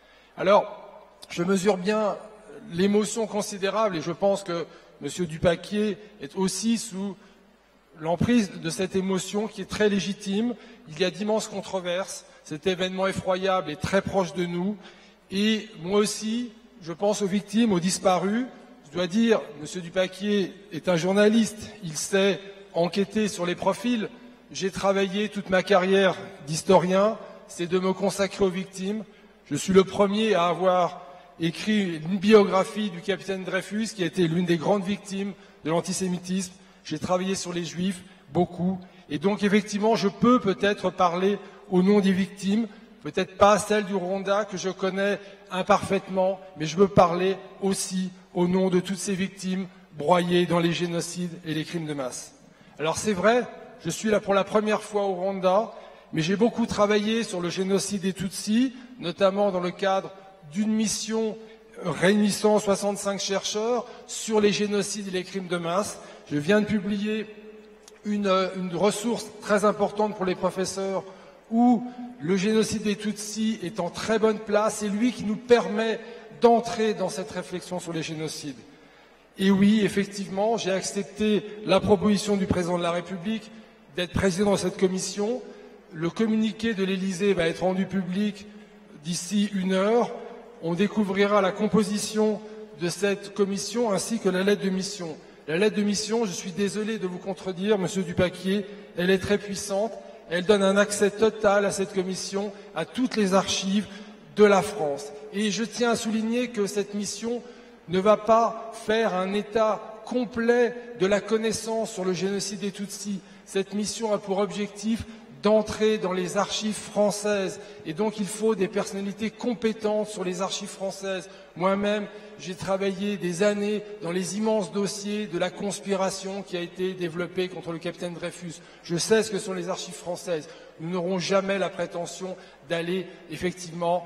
Alors, je mesure bien l'émotion considérable et je pense que M. Dupaquier est aussi sous l'emprise de cette émotion qui est très légitime. Il y a d'immenses controverses. Cet événement effroyable est très proche de nous. Et moi aussi, je pense aux victimes, aux disparus. Je dois dire, M. Dupaquier est un journaliste. Il sait enquêter sur les profils. J'ai travaillé toute ma carrière d'historien. C'est de me consacrer aux victimes. Je suis le premier à avoir écrit une biographie du capitaine Dreyfus, qui a été l'une des grandes victimes de l'antisémitisme. J'ai travaillé sur les Juifs, beaucoup. Et donc, effectivement, je peux peut-être parler au nom des victimes, peut-être pas celle du Rwanda que je connais imparfaitement, mais je veux parler aussi au nom de toutes ces victimes broyées dans les génocides et les crimes de masse. Alors c'est vrai, je suis là pour la première fois au Rwanda, mais j'ai beaucoup travaillé sur le génocide des Tutsis, notamment dans le cadre d'une mission réunissant 65 chercheurs sur les génocides et les crimes de masse. Je viens de publier une ressource très importante pour les professeurs où le génocide des Tutsis est en très bonne place. C'est lui qui nous permet d'entrer dans cette réflexion sur les génocides. Et oui, effectivement, j'ai accepté la proposition du président de la République d'être président de cette commission. Le communiqué de l'Élysée va être rendu public d'ici 1 heure. On découvrira la composition de cette commission ainsi que la lettre de mission. La lettre de mission, je suis désolé de vous contredire, Monsieur Dupaquier, elle est très puissante. Elle donne un accès total à cette commission, à toutes les archives de la France. Et je tiens à souligner que cette mission ne va pas faire un état complet de la connaissance sur le génocide des Tutsis. Cette mission a pour objectif d'entrer dans les archives françaises. Et donc il faut des personnalités compétentes sur les archives françaises. Moi-même, j'ai travaillé des années dans les immenses dossiers de la conspiration qui a été développée contre le capitaine Dreyfus. Je sais ce que sont les archives françaises. Nous n'aurons jamais la prétention d'aller effectivement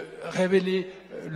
révéler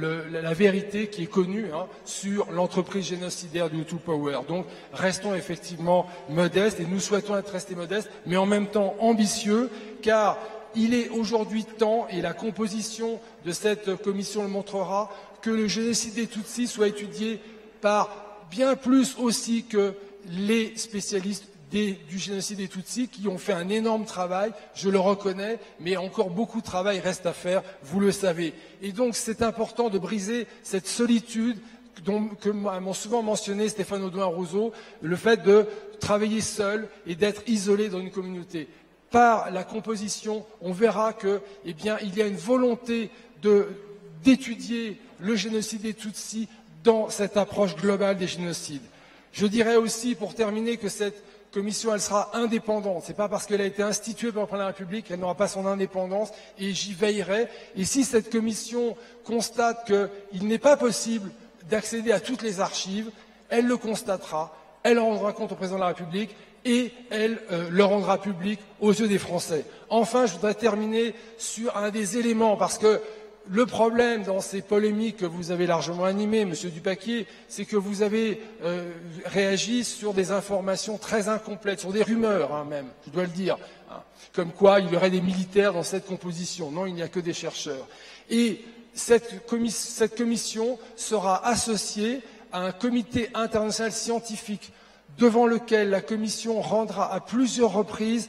la vérité qui est connue sur l'entreprise génocidaire du Hutu Power. Donc restons effectivement modestes et nous souhaitons être restés modestes, mais en même temps ambitieux, car il est aujourd'hui temps, et la composition de cette commission le montrera, que le génocide des Tutsis soit étudié par bien plus aussi que les spécialistes du génocide des Tutsis qui ont fait un énorme travail, je le reconnais, mais encore beaucoup de travail reste à faire, vous le savez. Et donc c'est important de briser cette solitude que m'ont souvent mentionné Stéphane Audouin-Rousseau, le fait de travailler seul et d'être isolé dans une communauté. Par la composition, on verra que, eh bien, il y a une volonté d'étudier le génocide des Tutsis dans cette approche globale des génocides. Je dirais aussi, pour terminer, que cette commission, elle sera indépendante. C'est pas parce qu'elle a été instituée par le président de la République qu'elle n'aura pas son indépendance, et j'y veillerai. Et si cette commission constate qu'il n'est pas possible d'accéder à toutes les archives, elle le constatera, elle en rendra compte au président de la République et elle le rendra public aux yeux des Français. Enfin, je voudrais terminer sur un des éléments, parce que le problème dans ces polémiques que vous avez largement animées, Monsieur Dupaquier, c'est que vous avez réagi sur des informations très incomplètes, sur des rumeurs même, je dois le dire, comme quoi il y aurait des militaires dans cette composition. Non, il n'y a que des chercheurs. Et cette commission sera associée à un comité international scientifique devant lequel la Commission rendra à plusieurs reprises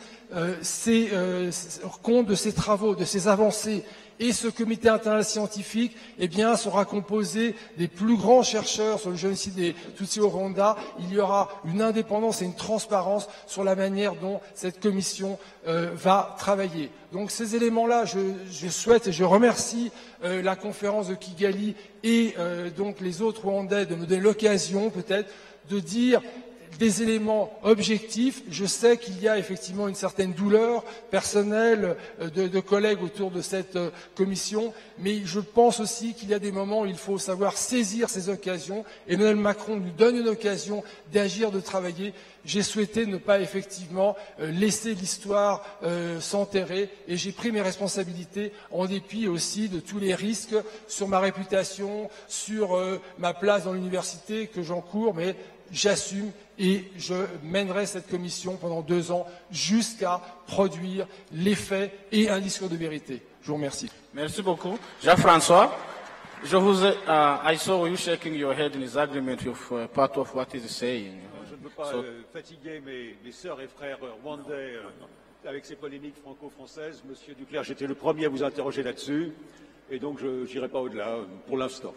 compte de ses travaux, de ses avancées. Et ce comité international scientifique, eh bien, sera composé des plus grands chercheurs sur le génocide des Tutsis au Rwanda. Il y aura une indépendance et une transparence sur la manière dont cette commission va travailler. Donc ces éléments-là, je souhaite et je remercie la conférence de Kigali et donc les autres Rwandais de me donner l'occasion peut-être de dire des éléments objectifs. Je sais qu'il y a effectivement une certaine douleur personnelle de collègues autour de cette commission, mais je pense aussi qu'il y a des moments où il faut savoir saisir ces occasions, et Emmanuel Macron nous donne une occasion d'agir, de travailler. J'ai souhaité ne pas effectivement laisser l'histoire s'enterrer, et j'ai pris mes responsabilités en dépit aussi de tous les risques sur ma réputation, sur ma place dans l'université que j'encours, mais j'assume et je mènerai cette commission pendant 2 ans jusqu'à produire les faits et un discours de vérité. Je vous remercie. Merci beaucoup. Jean-François, je vous ai, I saw you shaking your head in disagreement with part of what he's saying. Je ne veux pas fatiguer mes sœurs et frères rwandais avec ces polémiques franco-françaises. Monsieur Duclerc, j'étais le premier à vous interroger là-dessus, et donc je n'irai pas au-delà pour l'instant.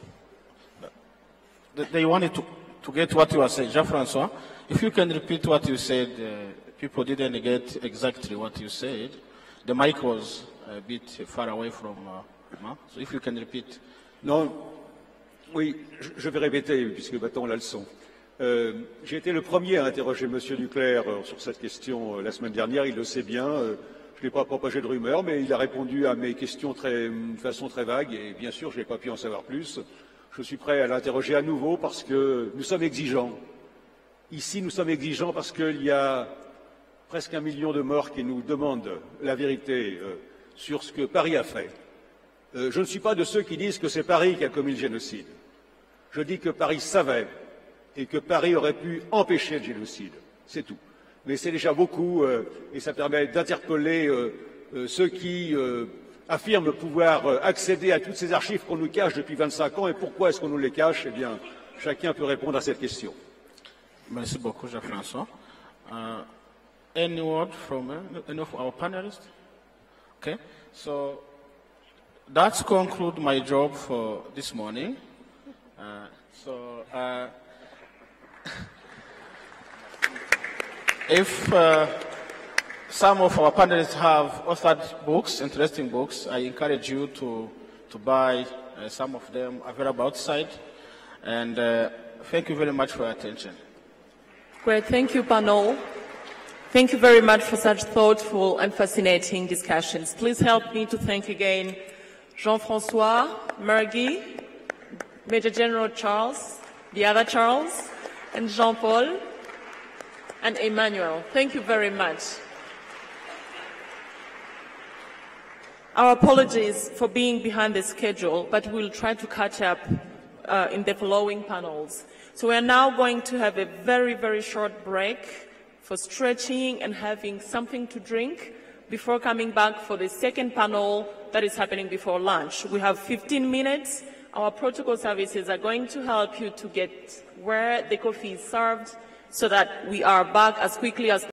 They wanted to get what you are saying. Jean-François, if you can repeat what you said, people didn't get exactly what you said. The mic was a bit far away from so if you can repeat. Non, oui, je vais répéter, puisque maintenant on a le son. J'ai été le premier à interroger M. Duclerc sur cette question la semaine dernière, il le sait bien. Je n'ai pas propagé de rumeurs, mais il a répondu à mes questions de façon très vague, et bien sûr, je n'ai pas pu en savoir plus. Je suis prêt à l'interroger à nouveau parce que nous sommes exigeants. Ici, nous sommes exigeants parce qu'il y a presque 1 million de morts qui nous demandent la vérité sur ce que Paris a fait. Je ne suis pas de ceux qui disent que c'est Paris qui a commis le génocide. Je dis que Paris savait et que Paris aurait pu empêcher le génocide. C'est tout. Mais c'est déjà beaucoup et ça permet d'interpeller ceux qui affirme pouvoir accéder à toutes ces archives qu'on nous cache depuis 25 ans. Et pourquoi est-ce qu'on nous les cache? Eh bien, chacun peut répondre à cette question. Merci beaucoup, Jean-François. Any word from any of our panelists? Okay, so that's conclude my job for this morning. If some of our panelists have authored books, interesting books, I encourage you to buy some of them available outside. And thank you very much for your attention. Great, thank you, panel. Thank you very much for such thoughtful and fascinating discussions. Please help me to thank again Jean-François, Margie, Major General Charles, the other Charles, and Jean-Paul, and Emmanuel. Thank you very much. Our apologies for being behind the schedule, but we'll try to catch up in the following panels. So we are now going to have a very, very short break for stretching and having something to drink before coming back for the second panel that is happening before lunch. We have 15 minutes. Our protocol services are going to help you to get where the coffee is served so that we are back as quickly as